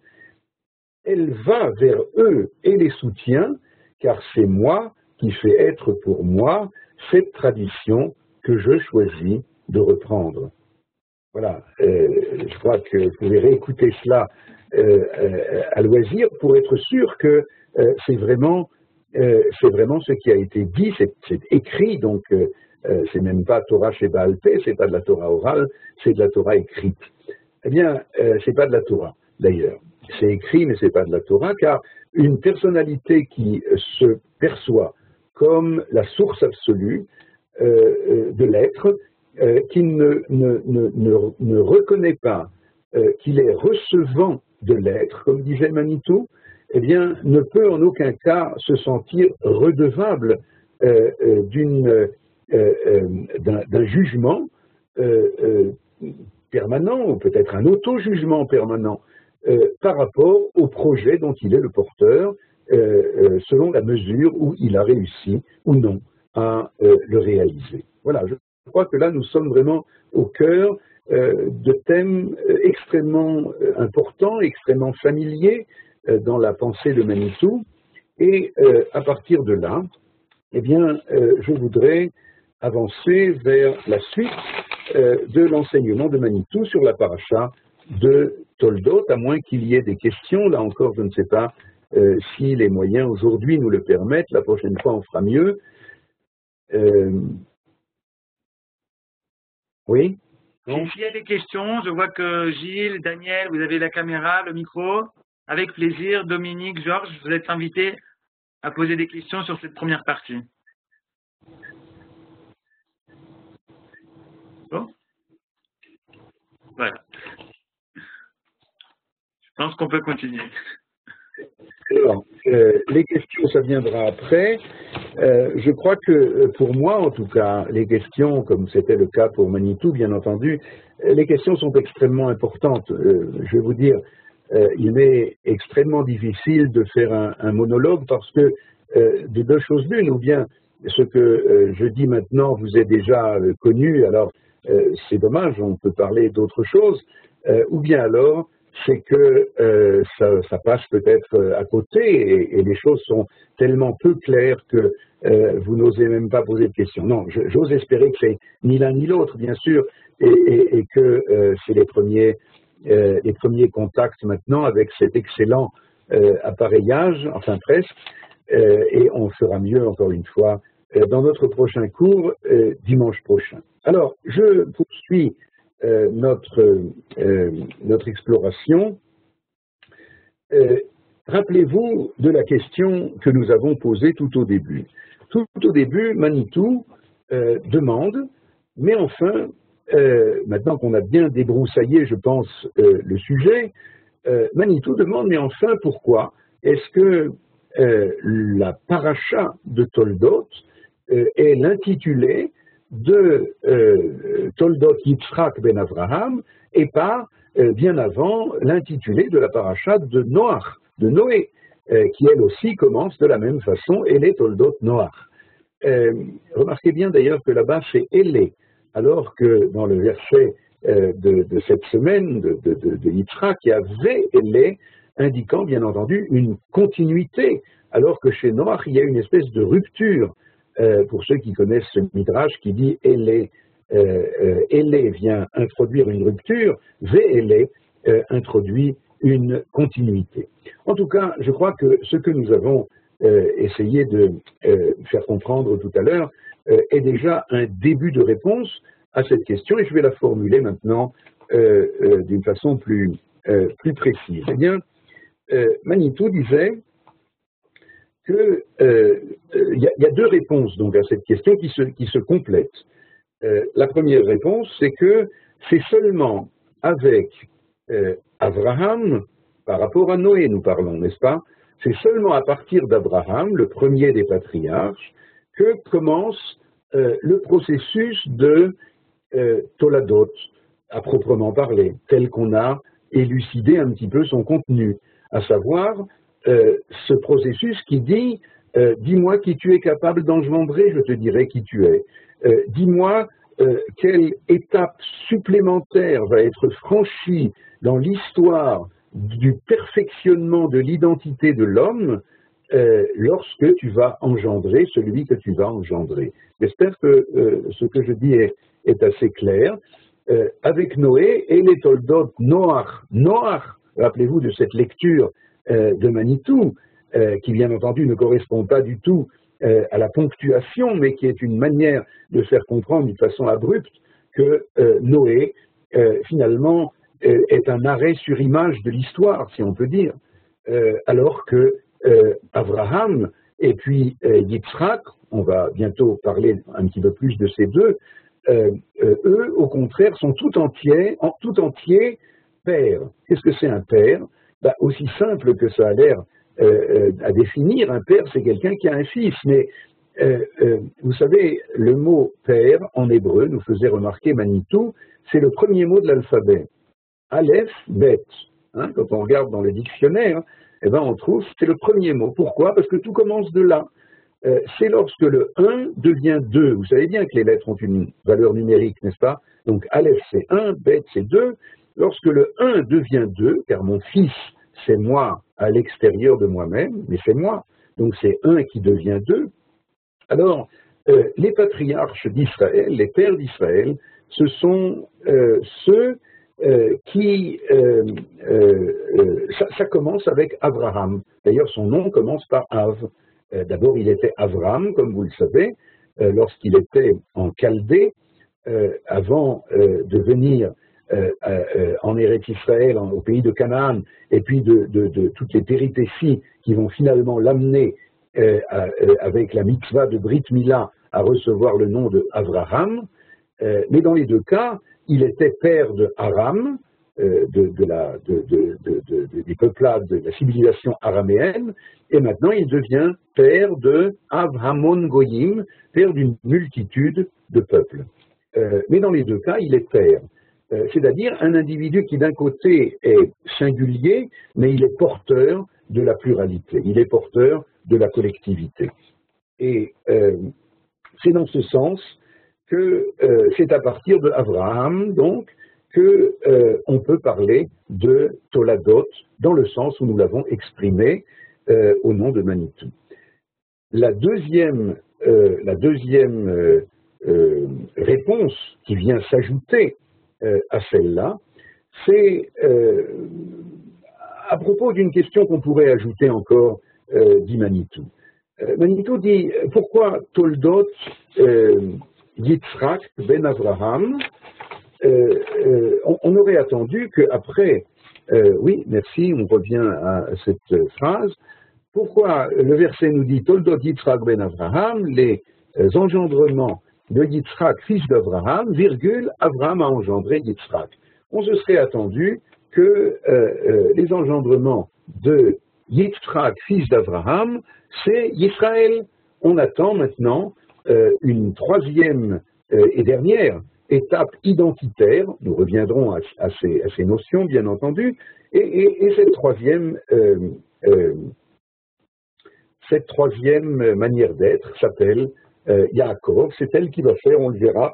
elle va vers eux et les soutient, car c'est moi qui fais être pour moi cette tradition que je choisis de reprendre. » Voilà, euh, je crois que vous pouvez réécouter cela euh, euh, à loisir pour être sûr que euh, c'est vraiment, euh, c'est vraiment ce qui a été dit, c'est écrit, donc euh, euh, c'est même pas Torah chez Baal Peh, c'est pas de la Torah orale, c'est de la Torah écrite. Eh bien, euh, c'est pas de la Torah, d'ailleurs. C'est écrit, mais c'est pas de la Torah, car une personnalité qui se perçoit comme la source absolue euh, de l'être, euh, qui ne, ne, ne, ne, ne reconnaît pas euh, qu'il est recevant de l'être, comme disait Manitou, eh bien, ne peut en aucun cas se sentir redevable euh, euh, d'une, euh, euh, d'un, d'un jugement euh, euh, permanent, ou peut-être un auto-jugement permanent, euh, par rapport au projet dont il est le porteur, euh, euh, selon la mesure où il a réussi ou non à euh, le réaliser. Voilà, je crois que là, nous sommes vraiment au cœur euh, de thèmes extrêmement importants, extrêmement familiers euh, dans la pensée de Manitou, et euh, à partir de là, eh bien, euh, je voudrais avancer vers la suite euh, de l'enseignement de Manitou sur la paracha de Toldot, à moins qu'il y ait des questions. Là encore, je ne sais pas euh, si les moyens aujourd'hui nous le permettent. La prochaine fois, on fera mieux. Euh... Oui? S'il y a des questions, je vois que Gilles, Daniel, vous avez la caméra, le micro. Avec plaisir, Dominique, Georges, vous êtes invités à poser des questions sur cette première partie. Bon. Voilà. Je pense qu'on peut continuer. Alors, euh, les questions, ça viendra après. Euh, je crois que, pour moi en tout cas, les questions, comme c'était le cas pour Manitou, bien entendu, les questions sont extrêmement importantes. Euh, je vais vous dire, euh, il m'est extrêmement difficile de faire un, un monologue parce que euh, de deux choses l'une, ou bien ce que euh, je dis maintenant vous est déjà euh, connu, alors euh, c'est dommage, on peut parler d'autre chose, euh, ou bien alors c'est que euh, ça, ça passe peut-être à côté et, et les choses sont tellement peu claires que euh, vous n'osez même pas poser de questions. Non, j'ose espérer que c'est ni l'un ni l'autre, bien sûr, et, et, et que euh, c'est les premiers, euh, les premiers contacts maintenant avec cet excellent euh, appareillage, enfin presque, euh, et on fera mieux encore une fois euh, dans notre prochain cours euh, dimanche prochain. Alors, je poursuis Euh, notre, euh, notre exploration. Euh, rappelez-vous de la question que nous avons posée tout au début. Tout au début, Manitou euh, demande, mais enfin, euh, maintenant qu'on a bien débroussaillé, je pense, euh, le sujet, euh, Manitou demande, mais enfin, pourquoi est-ce que euh, la paracha de Toldot euh, est l'intitulé de euh, Toldot Yitzhak ben Avraham et pas euh, bien avant l'intitulé de la paracha de Noach, de Noé, euh, qui elle aussi commence de la même façon, Elé Toldot Noach. Euh, remarquez bien d'ailleurs que là-bas c'est Elé, alors que dans le verset euh, de, de cette semaine de, de, de, de Yitzhak, il y avait Elé, indiquant bien entendu une continuité, alors que chez Noach il y a une espèce de rupture. Euh, pour ceux qui connaissent ce midrash qui dit Elé, euh, euh, Elé vient introduire une rupture, Vé-Elé euh, introduit une continuité. En tout cas, je crois que ce que nous avons euh, essayé de euh, faire comprendre tout à l'heure euh, est déjà un début de réponse à cette question et je vais la formuler maintenant euh, euh, d'une façon plus, euh, plus précise. Eh bien, euh, Manitou disait qu'il euh, y, y a deux réponses donc à cette question qui se, qui se complètent. Euh, la première réponse, c'est que c'est seulement avec euh, Abraham, par rapport à Noé nous parlons, n'est-ce pas? C'est seulement à partir d'Abraham, le premier des patriarches, que commence euh, le processus de euh, Toladot, à proprement parler, tel qu'on a élucidé un petit peu son contenu, à savoir Euh, ce processus qui dit euh, « Dis-moi qui tu es capable d'engendrer, je te dirai qui tu es. Euh, dis-moi euh, quelle étape supplémentaire va être franchie dans l'histoire du perfectionnement de l'identité de l'homme euh, lorsque tu vas engendrer celui que tu vas engendrer. » J'espère que euh, ce que je dis est, est assez clair. Euh, avec Noé et les Toldot Noach, Noach, rappelez-vous de cette lecture Euh, de Manitou, euh, qui bien entendu ne correspond pas du tout euh, à la ponctuation, mais qui est une manière de faire comprendre d'une façon abrupte que euh, Noé, euh, finalement, euh, est un arrêt sur image de l'histoire, si on peut dire, euh, alors que euh, Abraham et puis euh, Yitzhak, on va bientôt parler un petit peu plus de ces deux, euh, euh, eux, au contraire, sont tout entiers, en, tout entiers pères. Qu'est-ce que c'est un père? Bah, aussi simple que ça a l'air euh, euh, à définir, un père, c'est quelqu'un qui a un fils, mais euh, euh, vous savez, le mot père, en hébreu, nous faisait remarquer Manitou, c'est le premier mot de l'alphabet. Aleph, Bet. Hein, quand on regarde dans le dictionnaire, eh ben, on trouve c'est le premier mot. Pourquoi? Parce que tout commence de là. Euh, c'est lorsque le un devient deux. Vous savez bien que les lettres ont une valeur numérique, n'est-ce pas? Donc Aleph c'est un, Bet c'est deux. Lorsque le un devient deux, car mon fils c'est moi à l'extérieur de moi-même, mais c'est moi, donc c'est un qui devient deux. Alors, euh, les patriarches d'Israël, les pères d'Israël, ce sont euh, ceux euh, qui... Euh, euh, euh, ça, ça commence avec Abraham. D'ailleurs, son nom commence par Av. Euh, D'abord, il était Avram, comme vous le savez, euh, lorsqu'il était en Chaldée, euh, avant euh, de venir euh, euh, en Eretz Israël, en, au pays de Canaan, et puis de, de, de toutes les péripéties qui vont finalement l'amener Euh, euh, avec la mitzvah de Brit Mila à recevoir le nom de Avraham, euh, mais dans les deux cas, il était père de Aram, euh, de, de la, de, de, de, de, des peuplades de la civilisation araméenne, et maintenant il devient père de Avhamon Goyim, père d'une multitude de peuples. Euh, mais dans les deux cas, il est père. Euh, c'est-à-dire un individu qui d'un côté est singulier, mais il est porteur de la pluralité, il est porteur de la collectivité. Et euh, c'est dans ce sens que euh, c'est à partir de Abraham, donc, que euh, on peut parler de Toladot, dans le sens où nous l'avons exprimé euh, au nom de Manitou. La deuxième, euh, la deuxième euh, euh, réponse qui vient s'ajouter euh, à celle-là, c'est euh, à propos d'une question qu'on pourrait ajouter encore, euh, dit Manitou. Euh, Manitou dit, pourquoi Toldot euh, Yitzhak ben Abraham, euh, euh, on, on aurait attendu qu'après, euh, oui, merci, on revient à cette phrase, pourquoi le verset nous dit Toldot Yitzhak ben Abraham, les euh, engendrements de Yitzhak, fils d'Abraham, virgule, Abraham a engendré Yitzhak. On se serait attendu que euh, euh, les engendrements de Yitzhak, fils d'Abraham, c'est Israël. On attend maintenant euh, une troisième euh, et dernière étape identitaire, nous reviendrons à, à, ces, à ces notions bien entendu, et, et, et cette troisième euh, euh, cette troisième manière d'être s'appelle euh, Yaakov, c'est elle qui va faire, on le verra,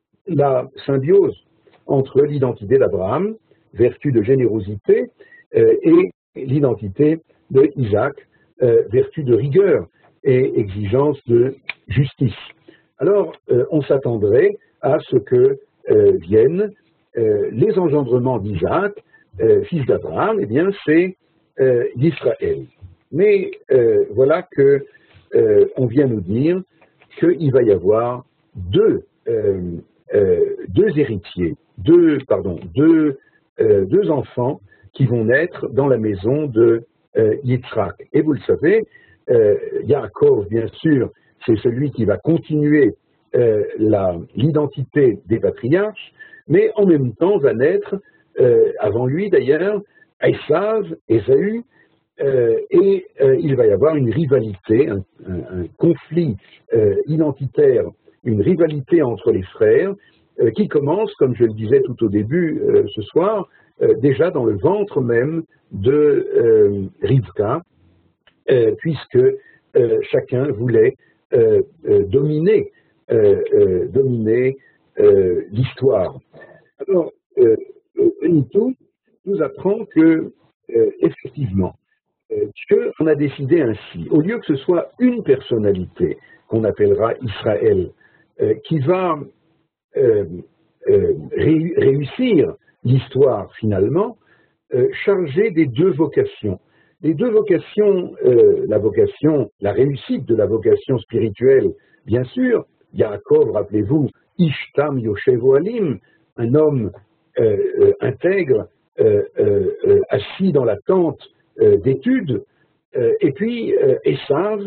la symbiose entre l'identité d'Abraham, vertu de générosité, euh, et l'identité de Isaac, euh, vertu de rigueur et exigence de justice. Alors, euh, on s'attendrait à ce que euh, viennent euh, les engendrements d'Isaac, euh, fils d'Abraham, eh bien, c'est euh, d'Israël. Mais euh, voilà que euh, on vient nous dire qu'il va y avoir deux, euh, euh, deux héritiers, deux, pardon, deux, euh, deux enfants qui vont naître dans la maison de euh, Yitzhak. Et vous le savez, euh, Yaakov, bien sûr, c'est celui qui va continuer euh, l'identité des patriarches, mais en même temps va naître, euh, avant lui d'ailleurs, Esav, Ésaü, euh, et euh, il va y avoir une rivalité, un, un, un conflit euh, identitaire, une rivalité entre les frères, euh, qui commence, comme je le disais tout au début euh, ce soir, euh, déjà dans le ventre même de euh, Rivka, euh, puisque euh, chacun voulait euh, euh, dominer, euh, euh, dominer euh, l'histoire. Alors, euh, Manitou nous apprend que, euh, effectivement, euh, Dieu en a décidé ainsi. Au lieu que ce soit une personnalité qu'on appellera Israël, euh, qui va euh, euh, ré réussir l'histoire finalement, euh, chargée des deux vocations. Les deux vocations, euh, la vocation, la réussite de la vocation spirituelle, bien sûr, Yaakov, rappelez-vous, Ishtam Yoshevo Alim, un homme euh, euh, intègre, euh, euh, euh, assis dans la tente euh, d'études, euh, et puis euh, Esav,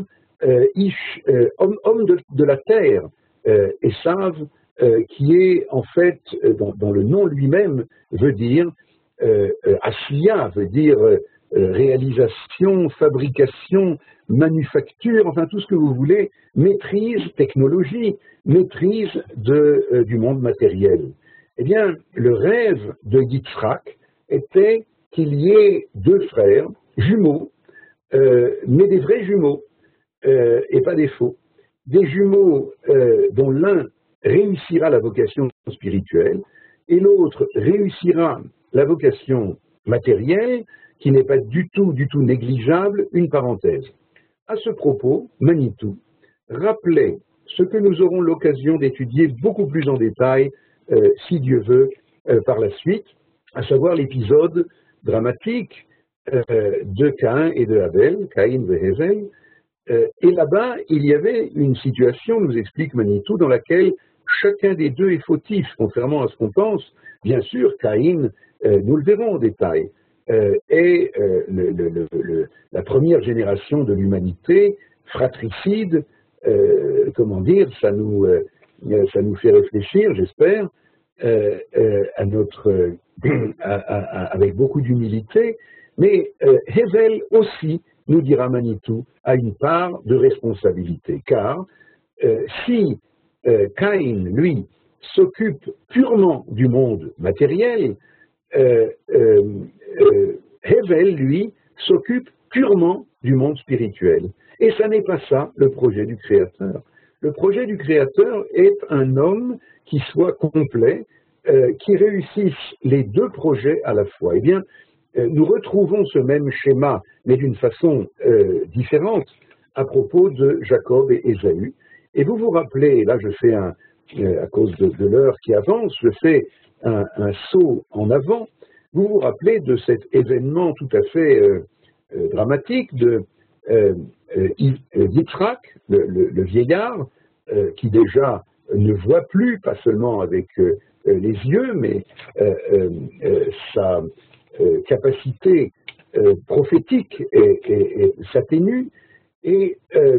euh, Ish, euh, homme, homme de, de la terre, euh, Esav, euh, qui est en fait, euh, dans, dans le nom lui-même, veut dire, euh, euh, Asiya veut dire euh, réalisation, fabrication, manufacture, enfin tout ce que vous voulez, maîtrise, technologie, maîtrise de, euh, du monde matériel. Eh bien, le rêve de Yitzhak était qu'il y ait deux frères, jumeaux, euh, mais des vrais jumeaux, euh, et pas des faux. Des jumeaux euh, dont l'un réussira la vocation spirituelle et l'autre réussira la vocation matérielle, qui n'est pas du tout, du tout négligeable, une parenthèse. À ce propos, Manitou rappelait ce que nous aurons l'occasion d'étudier beaucoup plus en détail, euh, si Dieu veut, euh, par la suite, à savoir l'épisode dramatique euh, de Caïn et de Abel, Caïn et Hevel. Euh, et là-bas, il y avait une situation, nous explique Manitou, dans laquelle chacun des deux est fautif, contrairement à ce qu'on pense. Bien sûr, Caïn, euh, nous le verrons en détail, euh, est euh, le, le, le, le, la première génération de l'humanité, fratricide, euh, comment dire, ça nous, euh, ça nous fait réfléchir, j'espère, euh, euh, à notre, euh, à, à, avec beaucoup d'humilité, mais euh, Hevel aussi, nous dira Manitou, a une part de responsabilité, car euh, si euh, Caïn, lui, s'occupe purement du monde matériel, euh, euh, euh, Hevel, lui, s'occupe purement du monde spirituel. Et ça n'est pas ça le projet du Créateur. Le projet du Créateur est un homme qui soit complet, euh, qui réussisse les deux projets à la fois. Eh bien, euh, nous retrouvons ce même schéma, mais d'une façon euh, différente, à propos de Jacob et Ésaü. Et vous vous rappelez, et là je fais un, euh, à cause de, de l'heure qui avance, je fais un, un saut en avant, vous vous rappelez de cet événement tout à fait euh, euh, dramatique de euh, euh, Yitzhak, le, le, le vieillard, euh, qui déjà ne voit plus, pas seulement avec euh, les yeux, mais euh, euh, sa euh, capacité euh, prophétique s'atténue, et euh,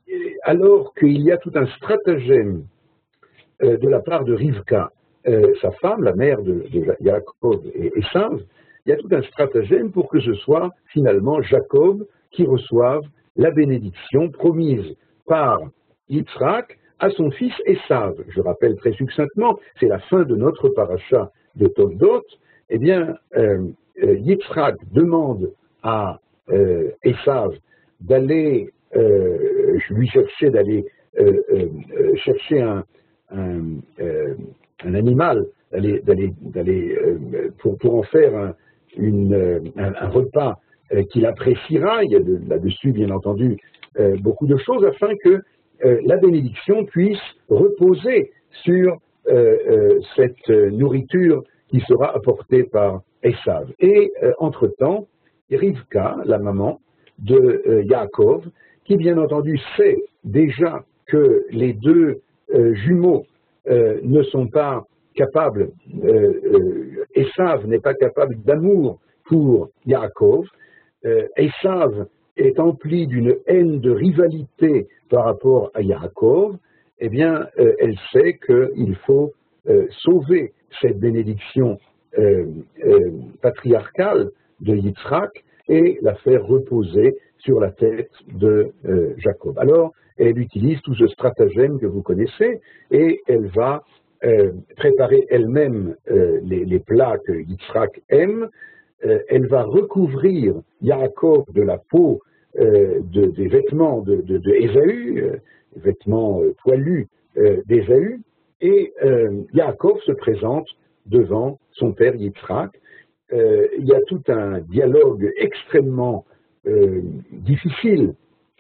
alors qu'il y a tout un stratagème euh, de la part de Rivka, euh, sa femme, la mère de, de Jacob et Esav, il y a tout un stratagème pour que ce soit finalement Jacob qui reçoive la bénédiction promise par Yitzhak à son fils Esav. Je rappelle très succinctement, c'est la fin de notre paracha de Toldot. Eh bien, euh, Yitzhak demande à euh, Esav d'aller euh, lui chercher, d'aller euh, euh, chercher un, un, euh, un animal, d'aller, d'aller, d'aller euh, pour, pour en faire un, une, un, un repas euh, qu'il appréciera. Il y a de, là-dessus, bien entendu, euh, beaucoup de choses afin que euh, la bénédiction puisse reposer sur euh, euh, cette nourriture qui sera apportée par Esav. Et euh, entre-temps, Rivka, la maman de euh, Yaakov, qui bien entendu sait déjà que les deux euh, jumeaux euh, ne sont pas capables, euh, euh, Esav n'est pas capable d'amour pour Yaakov, euh, Esav est empli d'une haine de rivalité par rapport à Yaakov, eh bien, euh, elle sait qu'il faut euh, sauver cette bénédiction euh, euh, patriarcale de Yitzhak et la faire reposer sur la tête de euh, Jacob. Alors, elle utilise tout ce stratagème que vous connaissez et elle va euh, préparer elle-même euh, les, les plats que Yitzhak aime. Euh, elle va recouvrir Yaakov de la peau euh, de, des vêtements de, de, de Ésaü, euh, les vêtements euh, poilus euh, d'Ésaü, et euh, Yaakov se présente devant son père Yitzhak. Euh, il y a tout un dialogue extrêmement euh, difficile,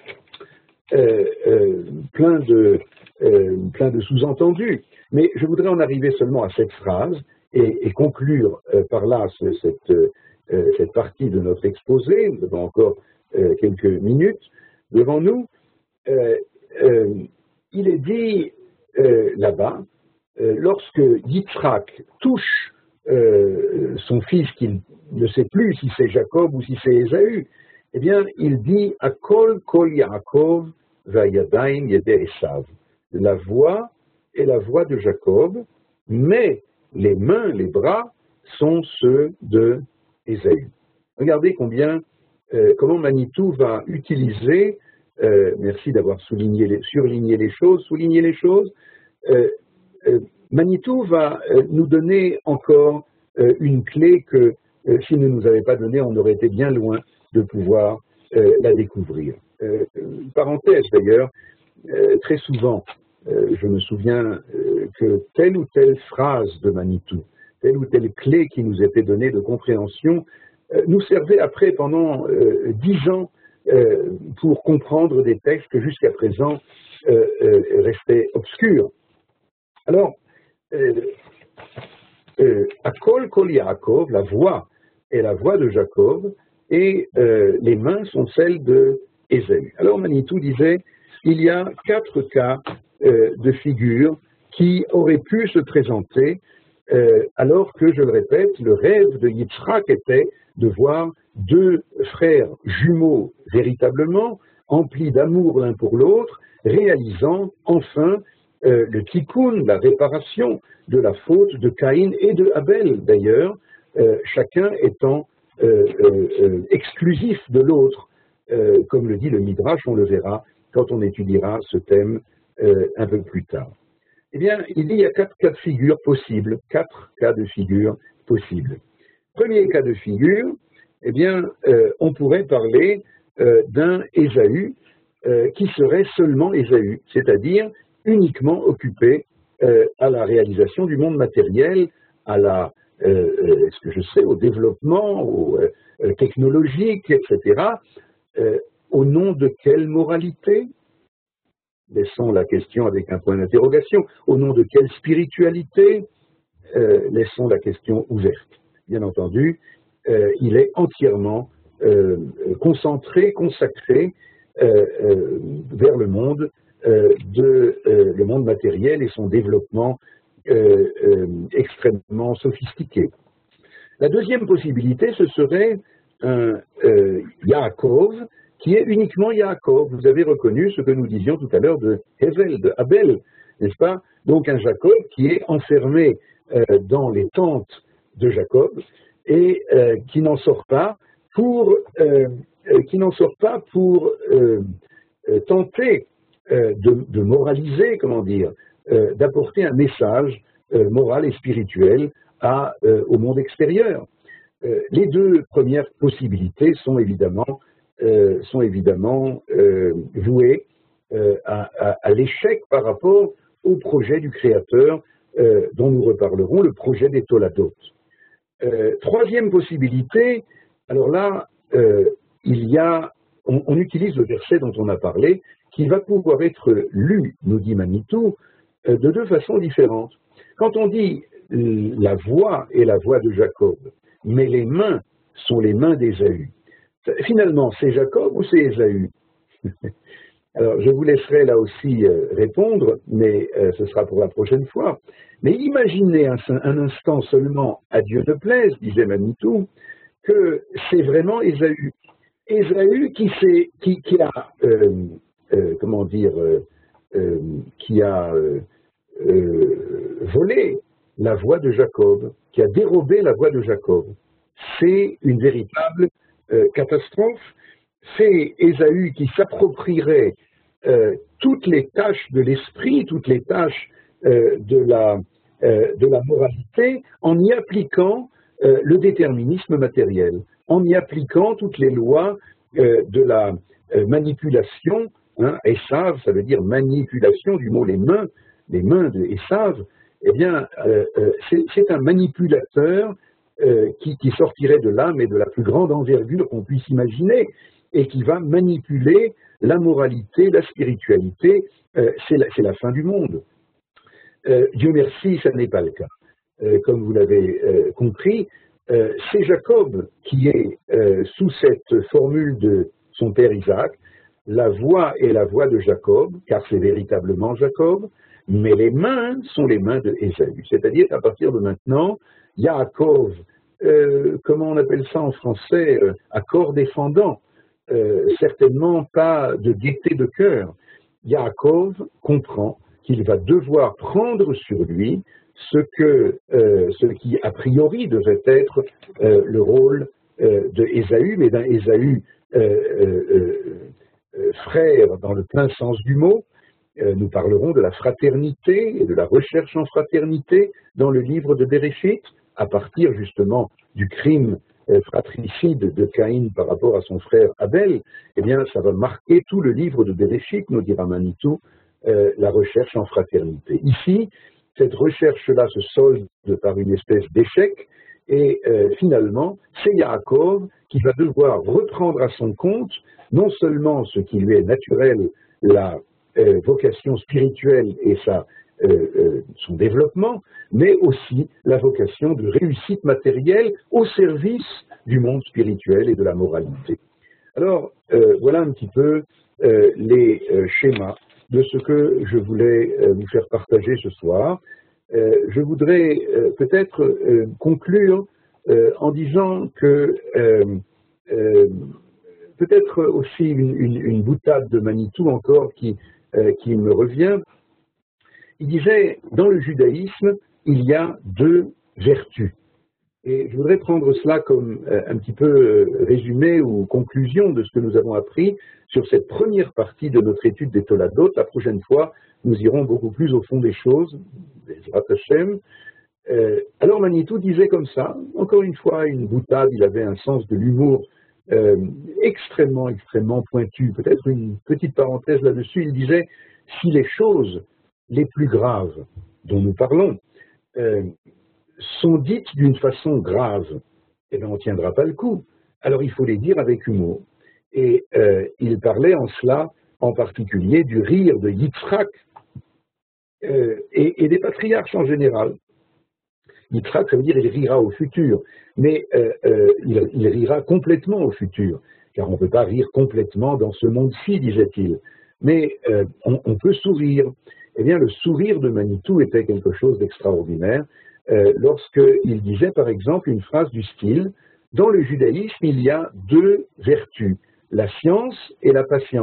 euh, euh, plein de, euh, plein de sous-entendus, mais je voudrais en arriver seulement à cette phrase et, et conclure euh, par là ce, cette, euh, cette partie de notre exposé. Nous avons encore euh, quelques minutes devant nous. Euh, euh, il est dit euh, là-bas, euh, lorsque Yitzhak touche euh, son fils, qu'il ne sait plus si c'est Jacob ou si c'est Ésaü, eh bien, il dit « Akol kol Yaakov vayadayim yedei Esav. La voix est la voix de Jacob, mais les mains, les bras, sont ceux de Ésaü. Regardez combien, euh, comment Manitou va utiliser, euh, merci d'avoir souligné les, surligné les choses, souligné les choses, euh, euh, Manitou va euh, nous donner encore euh, une clé que, euh, s'il ne nous avait pas donnée, on aurait été bien loin de pouvoir euh, la découvrir. Euh, une parenthèse d'ailleurs, euh, très souvent, euh, je me souviens euh, que telle ou telle phrase de Manitou, telle ou telle clé qui nous était donnée de compréhension, euh, nous servait après pendant euh, dix ans euh, pour comprendre des textes que jusqu'à présent euh, euh, restaient obscurs. Alors, euh, euh, Akol Kol Yaakov, la voix est la voix de Jacob, et euh, les mains sont celles de Ésaü. Alors Manitou disait, il y a quatre cas euh, de figures qui auraient pu se présenter, euh, alors que, je le répète, le rêve de Yitzhak était de voir deux frères jumeaux véritablement, emplis d'amour l'un pour l'autre, réalisant enfin euh, le tikkun, la réparation de la faute de Caïn et de Abel d'ailleurs, euh, chacun étant euh, euh, euh, exclusif de l'autre, euh, comme le dit le Midrash, on le verra quand on étudiera ce thème euh, un peu plus tard. Eh bien, il y a quatre cas de figure possibles, quatre cas de figure possibles. Premier cas de figure, eh bien, euh, on pourrait parler euh, d'un Ésaü euh, qui serait seulement Ésaü, c'est-à-dire uniquement occupé euh, à la réalisation du monde matériel, à la, euh, est-ce que je sais, au développement, au euh, technologique, et cetera. Euh, au nom de quelle moralité? Laissons la question avec un point d'interrogation. Au nom de quelle spiritualité? euh, Laissons la question ouverte. Bien entendu, euh, il est entièrement euh, concentré, consacré euh, euh, vers le monde, euh, de, euh, le monde matériel et son développement euh, euh, extrêmement sophistiqué. La deuxième possibilité, ce serait un euh, Yaakov, qui est uniquement Yaakov. Vous avez reconnu ce que nous disions tout à l'heure de Hevel, de Abel, n'est-ce pas? Donc un Jacob qui est enfermé euh, dans les tentes de Jacob et euh, qui n'en sort pas pour, euh, euh, qui n'en sort pas pour euh, euh, tenter euh, de, de moraliser, comment dire, euh, d'apporter un message euh, moral et spirituel à, euh, au monde extérieur. Euh, les deux premières possibilités sont évidemment Euh, sont évidemment euh, voués euh, à, à, à l'échec par rapport au projet du Créateur euh, dont nous reparlerons, le projet des Toladot. Euh, troisième possibilité, alors là, euh, il y a, on, on utilise le verset dont on a parlé, qui va pouvoir être lu, nous dit Manitou, euh, de deux façons différentes. Quand on dit euh, la voix est la voix de Jacob, mais les mains sont les mains d'Ésaü, finalement, c'est Jacob ou c'est Ésaü? Alors, je vous laisserai là aussi euh, répondre, mais euh, ce sera pour la prochaine fois. Mais imaginez un, un instant seulement, à Dieu ne plaise, disait Manitou, que c'est vraiment Ésaü. Ésaü qui, qui, qui a, euh, euh, comment dire, euh, euh, qui a euh, euh, volé la voix de Jacob, qui a dérobé la voix de Jacob. C'est une véritable Euh, catastrophe. C'est Ésaü qui s'approprierait euh, toutes les tâches de l'esprit, toutes les tâches euh, de, la, euh, de la moralité, en y appliquant euh, le déterminisme matériel, en y appliquant toutes les lois euh, de la euh, manipulation. Hein, Esav, ça veut dire manipulation, du mot les mains, les mains de Esav. Eh bien, euh, euh, c'est un manipulateur Euh, qui, qui sortirait de l'âme et de la plus grande envergure qu'on puisse imaginer, et qui va manipuler la moralité, la spiritualité. Euh, c'est la, la fin du monde. Euh, Dieu merci, ça n'est pas le cas. Euh, comme vous l'avez euh, compris, euh, c'est Jacob qui est euh, sous cette formule de son père Isaac. La voix est la voix de Jacob, car c'est véritablement Jacob, mais les mains sont les mains de Ésaü. C'est-à-dire qu'à partir de maintenant, Yaakov, euh, comment on appelle ça en français, euh, accord défendant, euh, certainement pas de gaieté de cœur, Yaakov comprend qu'il va devoir prendre sur lui ce, que, euh, ce qui, a priori, devait être euh, le rôle euh, de Ésaü, mais d'un Ésaü euh, euh, euh, frère dans le plein sens du mot. Euh, nous parlerons de la fraternité et de la recherche en fraternité dans le livre de Bereshit, à partir justement du crime euh, fratricide de Caïn par rapport à son frère Abel. Eh bien, ça va marquer tout le livre de Bereshit, nous dira Manitou, euh, la recherche en fraternité. Ici, cette recherche-là se solde par une espèce d'échec, et euh, finalement, c'est Yaakov qui va devoir reprendre à son compte non seulement ce qui lui est naturel, la euh, vocation spirituelle et sa, euh, euh, son développement, mais aussi la vocation de réussite matérielle au service du monde spirituel et de la moralité. Alors, euh, voilà un petit peu euh, les euh, schémas de ce que je voulais euh, vous faire partager ce soir. Euh, je voudrais euh, peut-être euh, conclure euh, en disant que euh, euh, peut-être aussi une, une, une boutade de Manitou encore qui, euh, qui me revient. Il disait, dans le judaïsme, il y a deux vertus. Et je voudrais prendre cela comme euh, un petit peu euh, résumé ou conclusion de ce que nous avons appris sur cette première partie de notre étude des Toladot. La prochaine fois, nous irons beaucoup plus au fond des choses, Bezrat Hashem. Euh, alors Manitou disait comme ça, encore une fois, une boutade, il avait un sens de l'humour euh, extrêmement, extrêmement pointu. Peut-être une petite parenthèse là-dessus, il disait, si les choses les plus graves dont nous parlons euh, sont dites d'une façon grave, eh bien on ne tiendra pas le coup. Alors il faut les dire avec humour. Et euh, il parlait en cela, en particulier, du rire de Yitzhak euh, et, et des patriarches en général. Yitzhak, ça veut dire il rira au futur, mais euh, euh, il, il rira complètement au futur, car on ne peut pas rire complètement dans ce monde-ci, disait-il. Mais euh, on, on peut sourire. Eh bien, le sourire de Manitou était quelque chose d'extraordinaire. Euh, lorsqu'il disait, par exemple, une phrase du style « Dans le judaïsme, il y a deux vertus, la science et la patience. »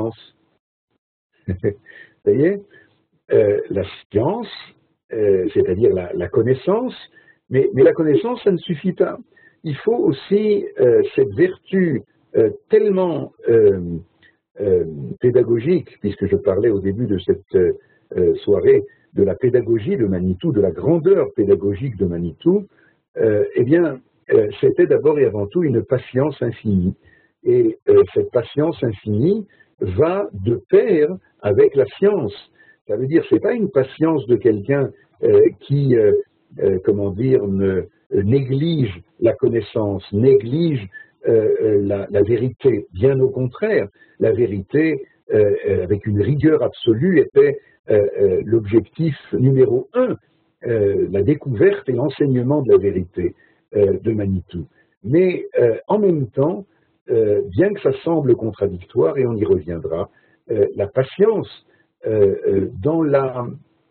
Vous voyez, euh, la science, euh, c'est-à-dire la, la connaissance, mais, mais la connaissance, ça ne suffit pas. Il faut aussi euh, cette vertu euh, tellement euh, euh, pédagogique, puisque je parlais au début de cette euh, soirée de la pédagogie de Manitou, de la grandeur pédagogique de Manitou, euh, eh bien, euh, c'était d'abord et avant tout une patience infinie. Et euh, cette patience infinie va de pair avec la science. Ça veut dire, c'est pas une patience de quelqu'un euh, qui, euh, euh, comment dire, ne, euh, néglige la connaissance, néglige euh, la, la vérité. Bien au contraire, la vérité, euh, avec une rigueur absolue, était Euh, euh, l'objectif numéro un, euh, la découverte et l'enseignement de la vérité euh, de Manitou. Mais euh, en même temps, euh, bien que ça semble contradictoire, et on y reviendra, euh, la patience euh, euh, dans la,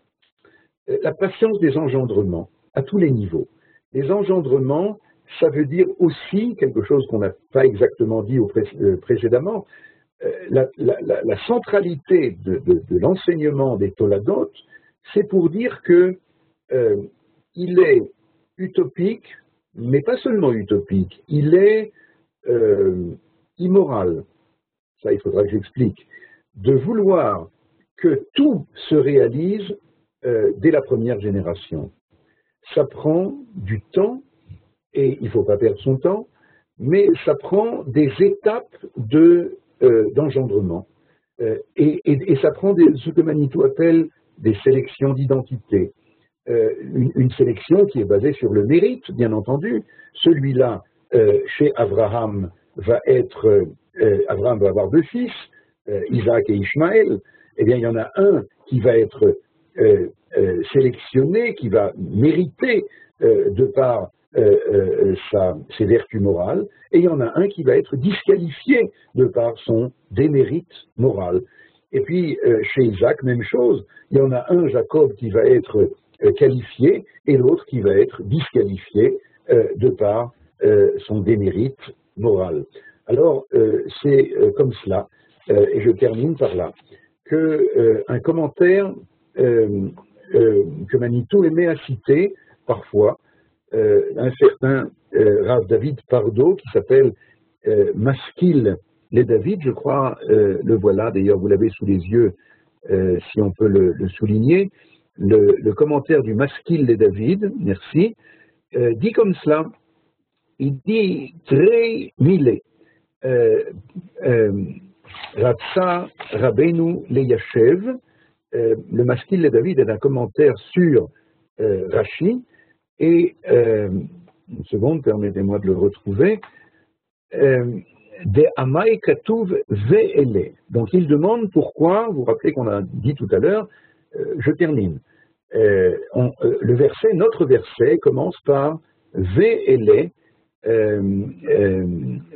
la patience des engendrements à tous les niveaux. Les engendrements, ça veut dire aussi quelque chose qu'on n'a pas exactement dit au pré euh, précédemment. La, la, la centralité de, de, de l'enseignement des Toladot, c'est pour dire que euh, il est utopique, mais pas seulement utopique, il est euh, immoral, ça il faudra que j'explique, de vouloir que tout se réalise euh, dès la première génération. Ça prend du temps, et il ne faut pas perdre son temps, mais ça prend des étapes de Euh, d'engendrement. Euh, et, et, et ça prend des, ce que Manitou appelle des sélections d'identité. Euh, une, une sélection qui est basée sur le mérite, bien entendu. Celui-là, euh, chez Abraham, va être, euh, Abraham va avoir deux fils, euh, Isaac et Ishmaël. Eh bien, il y en a un qui va être euh, euh, sélectionné, qui va mériter euh, de par Euh, euh, sa, ses vertus morales, et il y en a un qui va être disqualifié de par son démérite moral. Et puis, euh, chez Isaac, même chose, il y en a un, Jacob, qui va être euh, qualifié, et l'autre qui va être disqualifié euh, de par euh, son démérite moral. Alors, euh, c'est euh, comme cela, euh, et je termine par là. qu'un euh, commentaire euh, euh, que Manitou aimait à citer parfois, euh, un certain euh, Rav David Pardo qui s'appelle euh, Maskil les David, je crois, euh, le voilà, d'ailleurs vous l'avez sous les yeux, euh, si on peut le, le souligner, le, le commentaire du Maskil les David, merci, euh, dit comme cela, il dit très mille, Ratsa Rabbeinu le Yashev, le Maskil les David est un commentaire sur euh, Rashi, et euh, une seconde, permettez-moi de le retrouver, euh, de Amai Katuv Ve'ele. Donc il demande pourquoi, vous vous rappelez qu'on a dit tout à l'heure, euh, je termine. Euh, on, euh, le verset, notre verset commence par Ve'ele, euh, euh,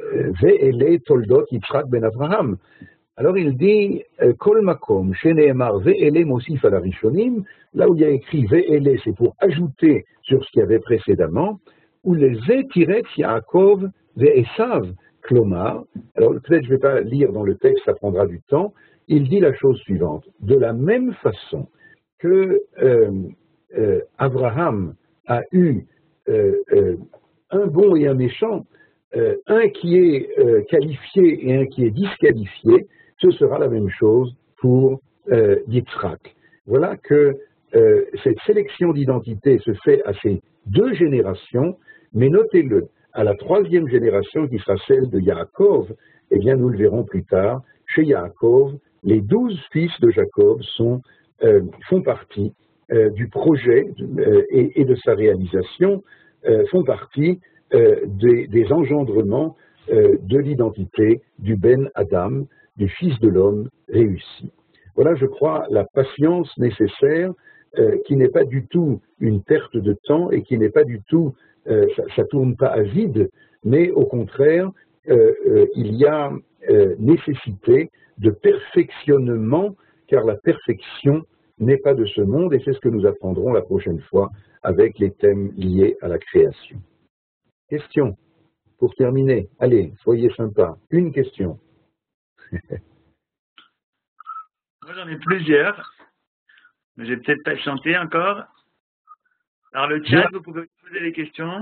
Ve'ele Toldot Yitzhak ben Avraham. Alors il dit Kol Makom, Sheneemar Ve'ele Mosif al Arishonim, là où il y a écrit Ve'ele, c'est pour ajouter sur ce qu'il y avait précédemment, ou les Ze-Tiret Yaakov Ve'esav. Klomar, alors peut-être je ne vais pas lire dans le texte, ça prendra du temps, il dit la chose suivante, de la même façon que euh, euh, Abraham a eu euh, euh, un bon et un méchant, euh, un qui est euh, qualifié et un qui est disqualifié, ce sera la même chose pour euh, Yitzhak. Voilà que euh, cette sélection d'identité se fait à ces deux générations, mais notez-le, à la troisième génération qui sera celle de Yaakov, eh bien nous le verrons plus tard, chez Yaakov, les douze fils de Jacob sont, euh, font partie euh, du projet euh, et, et de sa réalisation, euh, font partie euh, des, des engendrements euh, de l'identité du Ben Adam, du Fils de l'homme réussi. Voilà, je crois, la patience nécessaire euh, qui n'est pas du tout une perte de temps et qui n'est pas du tout Euh, ça ne tourne pas à vide, mais au contraire, euh, euh, il y a euh, nécessité de perfectionnement, car la perfection n'est pas de ce monde, et c'est ce que nous apprendrons la prochaine fois avec les thèmes liés à la création. Question, pour terminer. Allez, soyez sympa. Une question. Moi, j'en ai plusieurs, mais je vais peut-être pas chanter encore. Alors, le chat, vous pouvez poser les questions.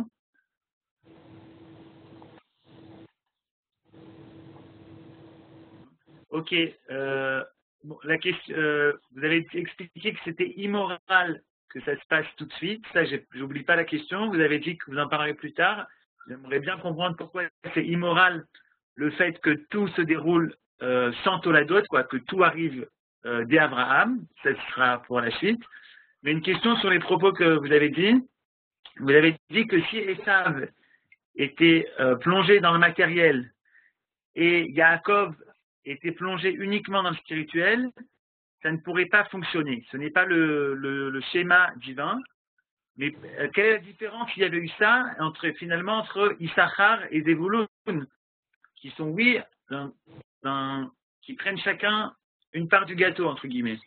Ok. Euh, bon, la question, euh, vous avez expliqué que c'était immoral que ça se passe tout de suite. Ça, j'oublie pas la question. Vous avez dit que vous en parlerez plus tard. J'aimerais bien comprendre pourquoi c'est immoral le fait que tout se déroule euh, sans Toladot, quoi, que tout arrive euh, dès Abraham. Ça sera pour la suite. Mais une question sur les propos que vous avez dit. Vous avez dit que si Esav était euh, plongé dans le matériel et Yaakov était plongé uniquement dans le spirituel, ça ne pourrait pas fonctionner. Ce n'est pas le, le, le schéma divin. Mais euh, quelle est la différence s'il y avait eu ça entre, finalement entre Issachar et Zevulun, qui sont, oui, d'un, d'un, qui prennent chacun une part du gâteau, entre guillemets.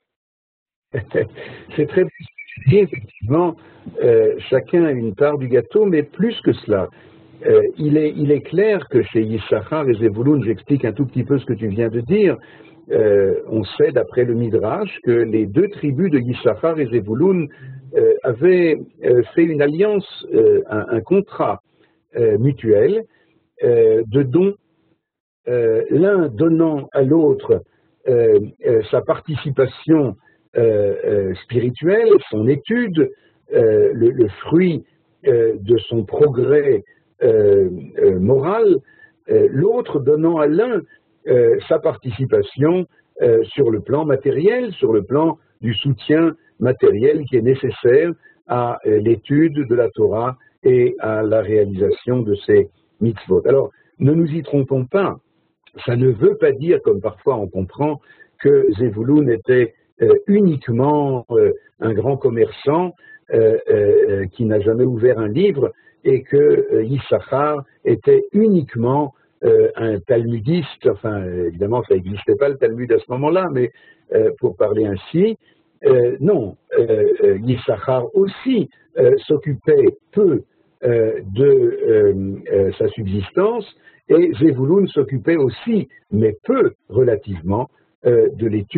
C'est très bien. Et effectivement, euh, chacun a une part du gâteau, mais plus que cela. Euh, il, est, il est clair que chez Yissachar et Zevulun, j'explique un tout petit peu ce que tu viens de dire, euh, on sait d'après le Midrash que les deux tribus de Yissachar et Zevulun euh, avaient euh, fait une alliance, euh, un, un contrat euh, mutuel euh, de dons, euh, l'un donnant à l'autre euh, euh, sa participation Euh, euh, spirituel, son étude, euh, le, le fruit euh, de son progrès euh, euh, moral, euh, l'autre donnant à l'un euh, sa participation euh, sur le plan matériel, sur le plan du soutien matériel qui est nécessaire à euh, l'étude de la Torah et à la réalisation de ces mitzvot. Alors, ne nous y trompons pas, ça ne veut pas dire, comme parfois on comprend, que Zevulun était Euh, uniquement euh, un grand commerçant euh, euh, qui n'a jamais ouvert un livre et que euh, Yissachar était uniquement euh, un talmudiste, enfin évidemment ça n'existait pas le Talmud à ce moment-là, mais euh, pour parler ainsi, euh, non, euh, Yissachar aussi euh, s'occupait peu euh, de euh, euh, sa subsistance et Zevulun s'occupait aussi, mais peu relativement, euh, de l'étude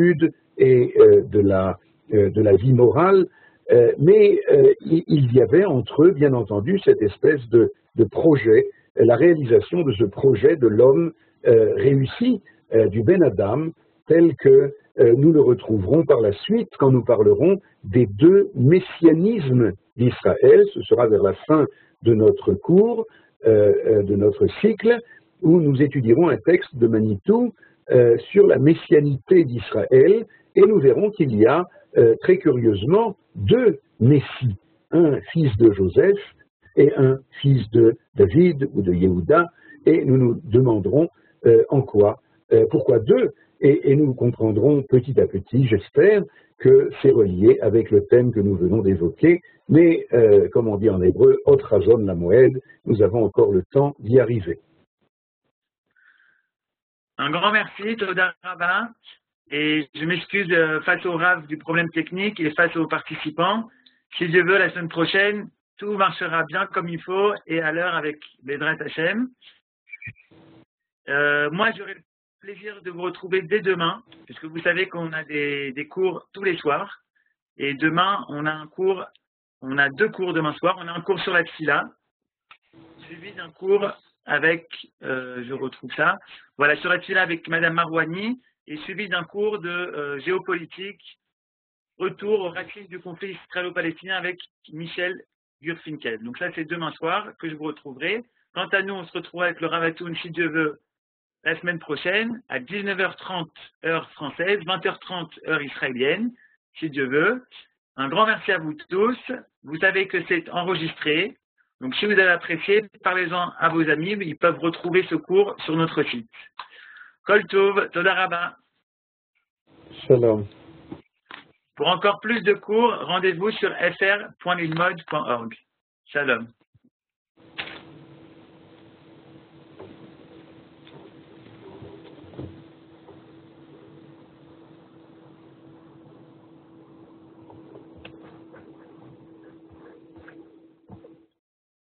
et euh, de, la, euh, de la vie morale, euh, mais euh, il y avait entre eux, bien entendu, cette espèce de, de projet, la réalisation de ce projet de l'homme euh, réussi, euh, du Ben Adam, tel que euh, nous le retrouverons par la suite quand nous parlerons des deux messianismes d'Israël. Ce sera vers la fin de notre cours, euh, de notre cycle, où nous étudierons un texte de Manitou euh, sur la messianité d'Israël, et nous verrons qu'il y a euh, très curieusement deux messies, un fils de Joseph et un fils de David ou de Yehuda, et nous nous demanderons euh, en quoi, euh, pourquoi deux, et, et nous comprendrons petit à petit, j'espère, que c'est relié avec le thème que nous venons d'évoquer, mais euh, comme on dit en hébreu, Otrazon la Moed, nous avons encore le temps d'y arriver. Un grand merci, Toda Rabba, et je m'excuse face au Rav du problème technique et face aux participants. Si Dieu veut, la semaine prochaine, tout marchera bien comme il faut et à l'heure avec Bédrat Hachem. Euh, moi, j'aurai le plaisir de vous retrouver dès demain, puisque vous savez qu'on a des, des cours tous les soirs. Et demain, on a un cours, on a deux cours demain soir. On a un cours sur la Tfila, suivi d'un cours avec, euh, je retrouve ça, voilà, sur la Tfila avec Madame Marouani, et suivi d'un cours de euh, géopolitique, retour aux racines du conflit israélo-palestinien avec Michel Gurfinkel. Donc ça, c'est demain soir que je vous retrouverai. Quant à nous, on se retrouve avec le Ravatoun, si Dieu veut, la semaine prochaine, à dix-neuf heures trente heure française, vingt heures trente heure israélienne, si Dieu veut. Un grand merci à vous tous. Vous savez que c'est enregistré. Donc si vous avez apprécié, parlez-en à vos amis. Ils peuvent retrouver ce cours sur notre site. Kol Tov, Toda Rabba. Shalom. Pour encore plus de cours, rendez-vous sur f r point lilmod point org. Shalom.